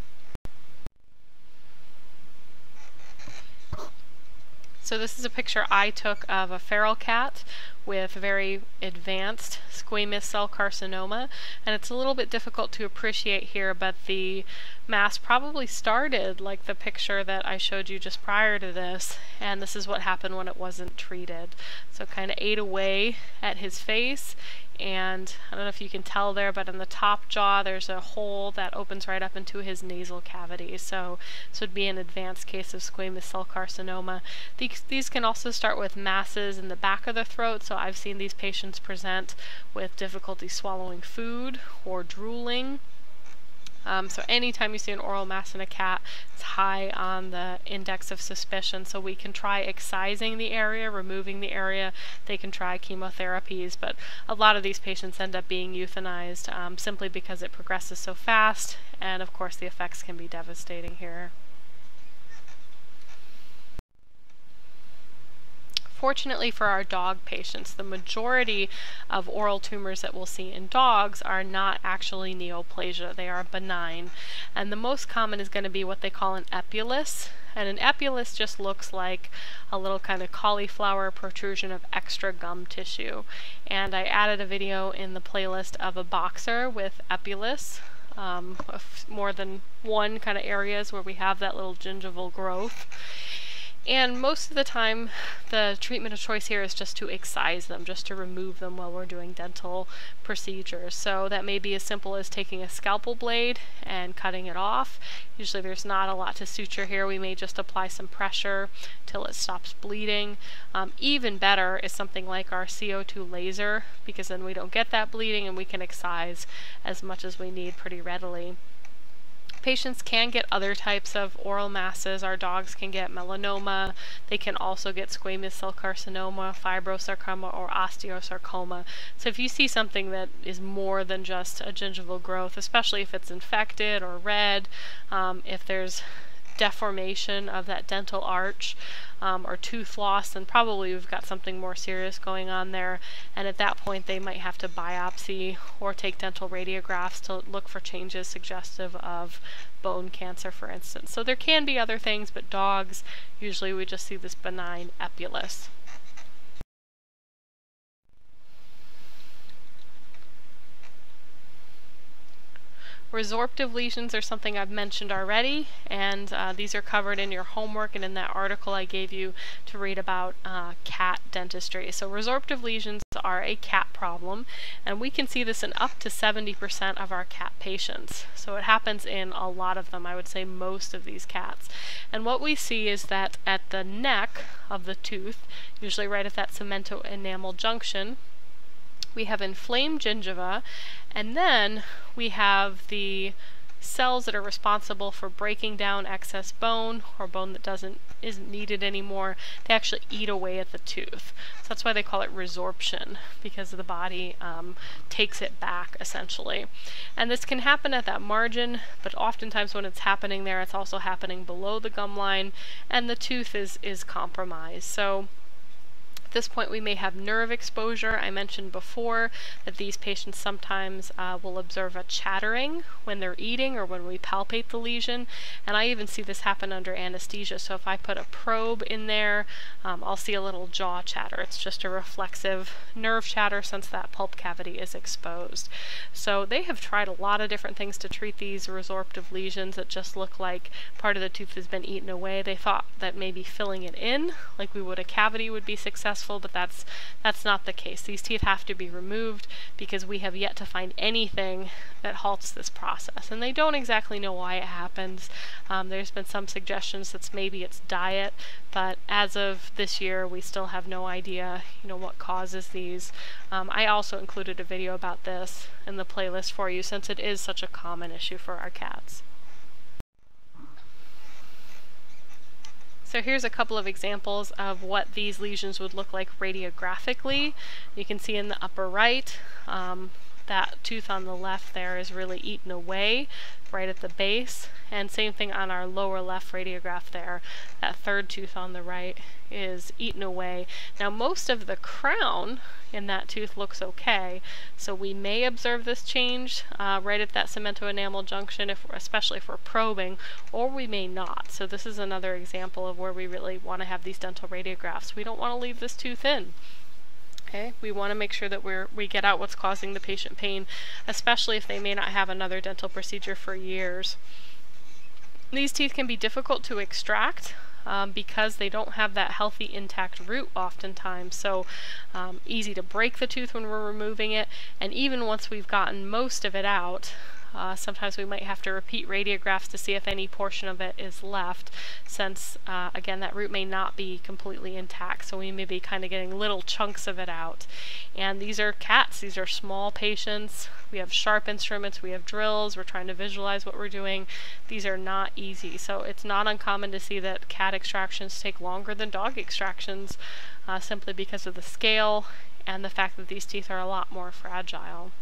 So this is a picture I took of a feral cat with very advanced squamous cell carcinoma, and it's a little bit difficult to appreciate here, but the mass probably started like the picture that I showed you just prior to this, and this is what happened when it wasn't treated. So it kind of ate away at his face, and I don't know if you can tell there, but in the top jaw there's a hole that opens right up into his nasal cavity. So this would be an advanced case of squamous cell carcinoma. These, these can also start with masses in the back of the throat. So I've seen these patients present with difficulty swallowing food or drooling. Um, so anytime you see an oral mass in a cat, it's high on the index of suspicion. So we can try excising the area, removing the area. They can try chemotherapies, but a lot of these patients end up being euthanized um, simply because it progresses so fast, and of course the effects can be devastating here. Fortunately for our dog patients, the majority of oral tumors that we'll see in dogs are not actually neoplasia. They are benign. And the most common is going to be what they call an epulus. And an epulus just looks like a little kind of cauliflower protrusion of extra gum tissue. And I added a video in the playlist of a boxer with epulus. Um, more than one kind of areas where we have that little gingival growth. And most of the time, the treatment of choice here is just to excise them, just to remove them while we're doing dental procedures. So that may be as simple as taking a scalpel blade and cutting it off. Usually there's not a lot to suture here. We may just apply some pressure till it stops bleeding. Um, even better is something like our C O two laser, because then we don't get that bleeding and we can excise as much as we need pretty readily. Patients can get other types of oral masses. Our dogs can get melanoma. They can also get squamous cell carcinoma, fibrosarcoma, or osteosarcoma. So if you see something that is more than just a gingival growth, especially if it's infected or red, um, if there's deformation of that dental arch um, or tooth loss, then probably we've got something more serious going on there, and at that point they might have to biopsy or take dental radiographs to look for changes suggestive of bone cancer, for instance. So there can be other things, but dogs, usually we just see this benign epulis. Resorptive lesions are something I've mentioned already, and uh, these are covered in your homework and in that article I gave you to read about uh, cat dentistry. So resorptive lesions are a cat problem, and we can see this in up to seventy percent of our cat patients. So it happens in a lot of them, I would say most of these cats. And what we see is that at the neck of the tooth, usually right at that cemento-enamel junction, we have inflamed gingiva, and then we have the cells that are responsible for breaking down excess bone or bone that doesn't isn't needed anymore. They actually eat away at the tooth. So that's why they call it resorption, because the body um, takes it back essentially. And this can happen at that margin, but oftentimes when it's happening there, it's also happening below the gum line, and the tooth is is compromised. So at this point we may have nerve exposure. I mentioned before that these patients sometimes uh, will observe a chattering when they're eating or when we palpate the lesion, and I even see this happen under anesthesia. So if I put a probe in there, um, I'll see a little jaw chatter. It's just a reflexive nerve chatter since that pulp cavity is exposed. So they have tried a lot of different things to treat these resorptive lesions that just look like part of the tooth has been eaten away. They thought that maybe filling it in like we would a cavity would be successful, but that's that's not the case. These teeth have to be removed because we have yet to find anything that halts this process, and they don't exactly know why it happens. Um, there's been some suggestions that maybe it's diet, but as of this year we still have no idea, you know, what causes these. Um, I also included a video about this in the playlist for you since it is such a common issue for our cats. So here's a couple of examples of what these lesions would look like radiographically. You can see in the upper right, um, that tooth on the left there is really eaten away right at the base, and same thing on our lower left radiograph there. That third tooth on the right is eaten away. Now most of the crown in that tooth looks okay, so we may observe this change uh, right at that cemento enamel junction, if we're, especially if we're probing, or we may not. So this is another example of where we really want to have these dental radiographs. We don't want to leave this tooth in. Okay, we want to make sure that we're, we get out what's causing the patient pain, especially if they may not have another dental procedure for years. These teeth can be difficult to extract um, because they don't have that healthy intact root oftentimes, so um, easy to break the tooth when we're removing it, and even once we've gotten most of it out, Uh, sometimes we might have to repeat radiographs to see if any portion of it is left, since uh, again that root may not be completely intact, so we may be kind of getting little chunks of it out. And these are cats, these are small patients, we have sharp instruments, we have drills, we're trying to visualize what we're doing. These are not easy, so it's not uncommon to see that cat extractions take longer than dog extractions, uh, simply because of the scale and the fact that these teeth are a lot more fragile.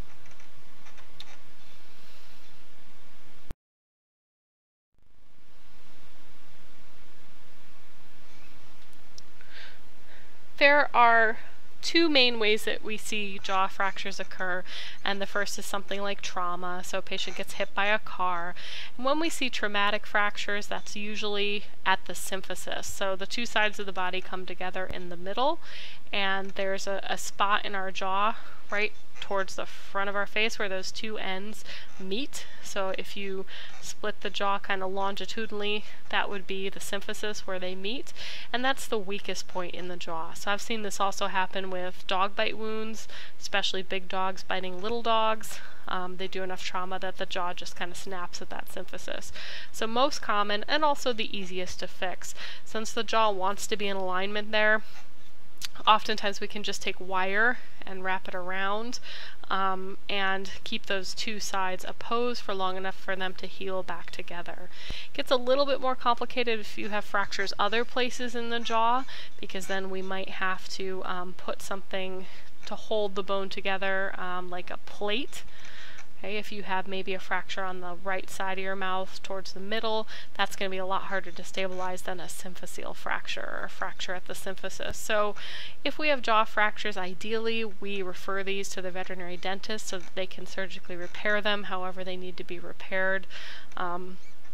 There are two main ways that we see jaw fractures occur, and the first is something like trauma, so a patient gets hit by a car. And when we see traumatic fractures, that's usually at the symphysis, so the two sides of the body come together in the middle, and there's a, a spot in our jaw right towards the front of our face where those two ends meet. So if you split the jaw kind of longitudinally, that would be the symphysis where they meet, and that's the weakest point in the jaw. So I've seen this also happen with dog bite wounds, especially big dogs biting little dogs. Um, they do enough trauma that the jaw just kind of snaps at that symphysis. So most common and also the easiest to fix. Since the jaw wants to be in alignment there, oftentimes we can just take wire and wrap it around um, and keep those two sides opposed for long enough for them to heal back together. It gets a little bit more complicated if you have fractures other places in the jaw, because then we might have to um, put something to hold the bone together, um, like a plate. Okay, if you have maybe a fracture on the right side of your mouth towards the middle, that's going to be a lot harder to stabilize than a symphyseal fracture or a fracture at the symphysis. So if we have jaw fractures, ideally we refer these to the veterinary dentist so that they can surgically repair them however they need to be repaired. Um,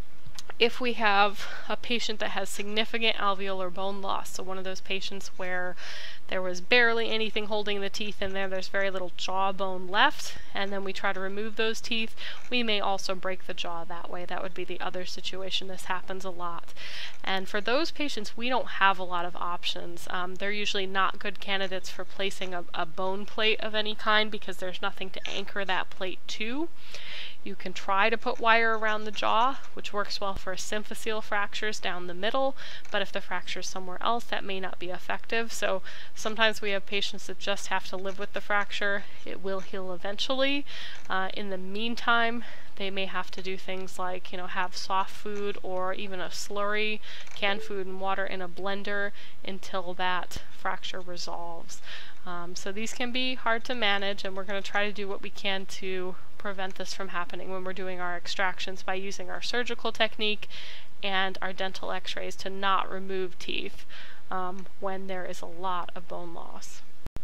If we have a patient that has significant alveolar bone loss, so one of those patients where there was barely anything holding the teeth in there, there's very little jaw bone left, and then we try to remove those teeth, we may also break the jaw that way. That would be the other situation. This happens a lot. And for those patients, we don't have a lot of options. Um, they're usually not good candidates for placing a, a bone plate of any kind because there's nothing to anchor that plate to. You can try to put wire around the jaw, which works well for symphyseal fractures down the middle, but if the fracture is somewhere else, that may not be effective. So sometimes we have patients that just have to live with the fracture. It will heal eventually. Uh, in the meantime, they may have to do things like, you know, have soft food or even a slurry, canned food and water in a blender until that fracture resolves. Um, so these can be hard to manage, and we're going to try to do what we can to prevent this from happening when we're doing our extractions by using our surgical technique and our dental x-rays to not remove teeth um, when there is a lot of bone loss.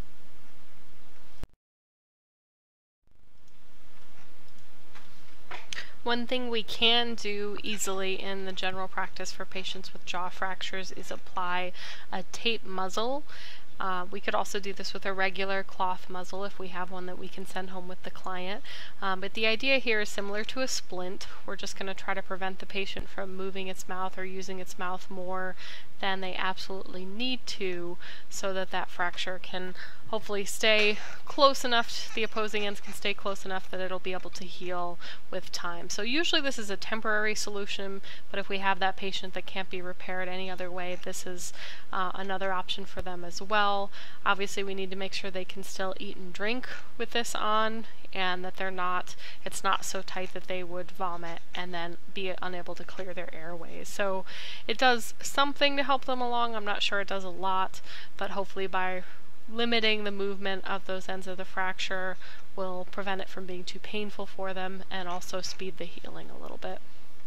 One thing we can do easily in the general practice for patients with jaw fractures is apply a tape muzzle. Uh, we could also do this with a regular cloth muzzle if we have one that we can send home with the client. Um, but the idea here is similar to a splint. We're just going to try to prevent the patient from moving its mouth or using its mouth more than they absolutely need to, so that that fracture can hopefully stay close enough, the opposing ends can stay close enough that it'll be able to heal with time. So usually this is a temporary solution, but if we have that patient that can't be repaired any other way, this is uh, another option for them as well. Obviously we need to make sure they can still eat and drink with this on, and that they're not, it's not so tight that they would vomit and then be unable to clear their airways. So it does something to help them along. I'm not sure it does a lot, but hopefully by limiting the movement of those ends of the fracture will prevent it from being too painful for them and also speed the healing a little bit.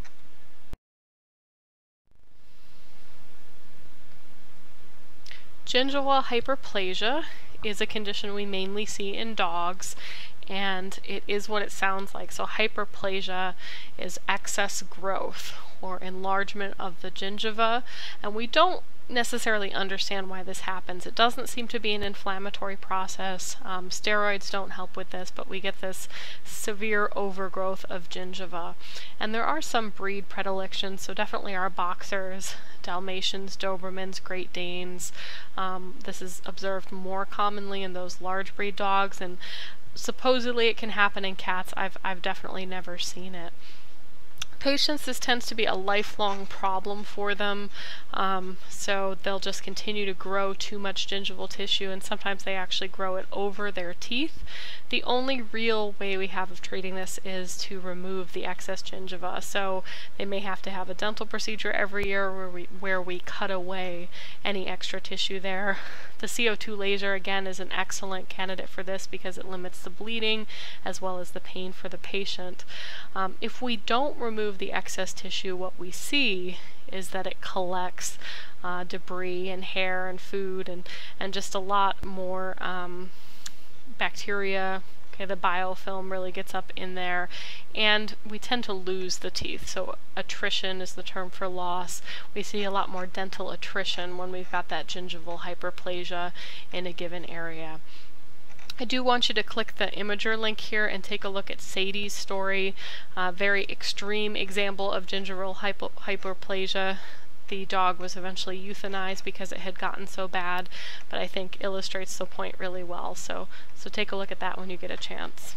Gingival hyperplasia is a condition we mainly see in dogs, and it is what it sounds like. So hyperplasia is excess growth or enlargement of the gingiva, and we don't necessarily understand why this happens. It doesn't seem to be an inflammatory process. Um, steroids don't help with this, but we get this severe overgrowth of gingiva. And there are some breed predilections, so definitely our boxers, Dalmatians, Dobermans, Great Danes. Um, this is observed more commonly in those large breed dogs, and supposedly it can happen in cats. I've, I've definitely never seen it. Patients, this tends to be a lifelong problem for them, um, so they'll just continue to grow too much gingival tissue, and sometimes they actually grow it over their teeth. The only real way we have of treating this is to remove the excess gingiva, so they may have to have a dental procedure every year where we, where we cut away any extra tissue there. The C O two laser, again, is an excellent candidate for this because it limits the bleeding as well as the pain for the patient. Um, if we don't remove the excess tissue, what we see is that it collects uh, debris and hair and food and, and just a lot more um, bacteria. Okay, the biofilm really gets up in there, and we tend to lose the teeth. So attrition is the term for loss. We see a lot more dental attrition when we've got that gingival hyperplasia in a given area. I do want you to click the Imager link here and take a look at Sadie's story, uh, very extreme example of gingival hypo hyperplasia. The dog was eventually euthanized because it had gotten so bad, but I think illustrates the point really well. So, so take a look at that when you get a chance.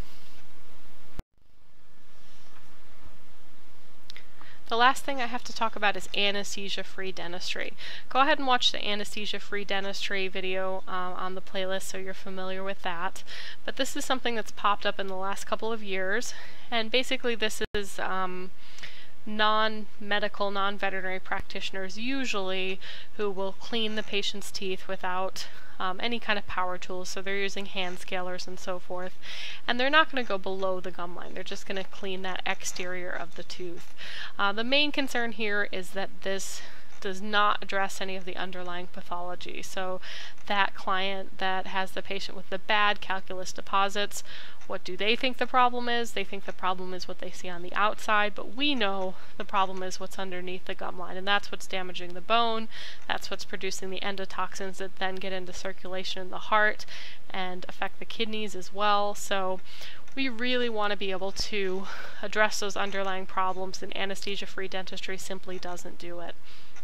The last thing I have to talk about is anesthesia-free dentistry. Go ahead and watch the anesthesia-free dentistry video um, on the playlist so you're familiar with that. But this is something that's popped up in the last couple of years, and basically this is um, non-medical, non-veterinary practitioners usually who will clean the patient's teeth without Um, any kind of power tools, so they're using hand scalers and so forth, and they're not going to go below the gum line. They're just going to clean that exterior of the tooth. Uh, the main concern here is that this does not address any of the underlying pathology. So that client that has the patient with the bad calculus deposits, what do they think the problem is? They think the problem is what they see on the outside, but we know the problem is what's underneath the gum line, and that's what's damaging the bone, that's what's producing the endotoxins that then get into circulation in the heart and affect the kidneys as well. So we really want to be able to address those underlying problems, and anesthesia-free dentistry simply doesn't do it.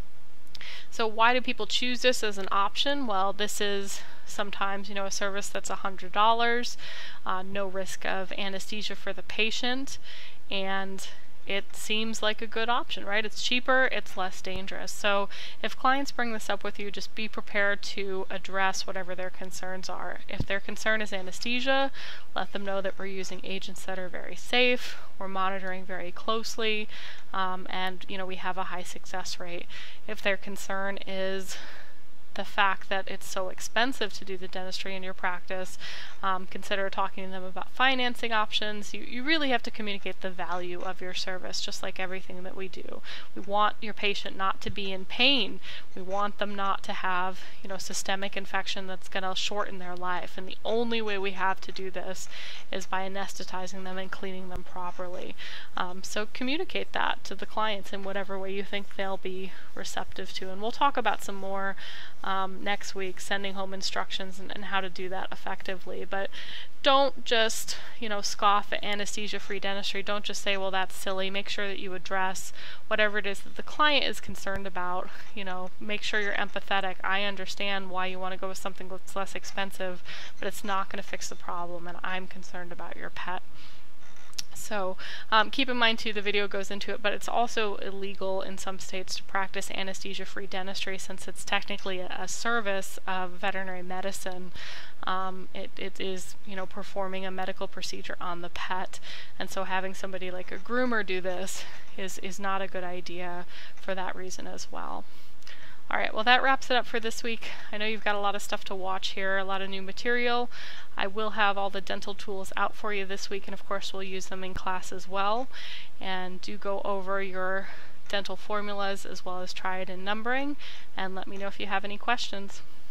So why do people choose this as an option? Well, this is sometimes, you know, a service that's one hundred dollars, uh, no risk of anesthesia for the patient, and it seems like a good option, right? It's cheaper, it's less dangerous. So if clients bring this up with you, just be prepared to address whatever their concerns are. If their concern is anesthesia, let them know that we're using agents that are very safe, we're monitoring very closely, um, and you know, we have a high success rate. If their concern is the fact that it's so expensive to do the dentistry in your practice, um, consider talking to them about financing options. You, you really have to communicate the value of your service, just like everything that we do. We want your patient not to be in pain. We want them not to have, you know, systemic infection that's going to shorten their life. And the only way we have to do this is by anesthetizing them and cleaning them properly. Um, so communicate that to the clients in whatever way you think they'll be receptive to. And we'll talk about some more Um, next week, sending home instructions and, and how to do that effectively. But don't just, you know, scoff at anesthesia-free dentistry. Don't just say, well, that's silly. Make sure that you address whatever it is that the client is concerned about. You know, make sure you're empathetic. I understand why you want to go with something that's less expensive, but it's not going to fix the problem, and I'm concerned about your pet. So um, keep in mind too, the video goes into it, but it's also illegal in some states to practice anesthesia-free dentistry, since it's technically a, a service of veterinary medicine. Um, it, it is, you know, performing a medical procedure on the pet, and so having somebody like a groomer do this is, is not a good idea for that reason as well. Alright, well that wraps it up for this week. I know you've got a lot of stuff to watch here, a lot of new material. I will have all the dental tools out for you this week, and of course we'll use them in class as well. And do go over your dental formulas as well as try it in numbering, and let me know if you have any questions.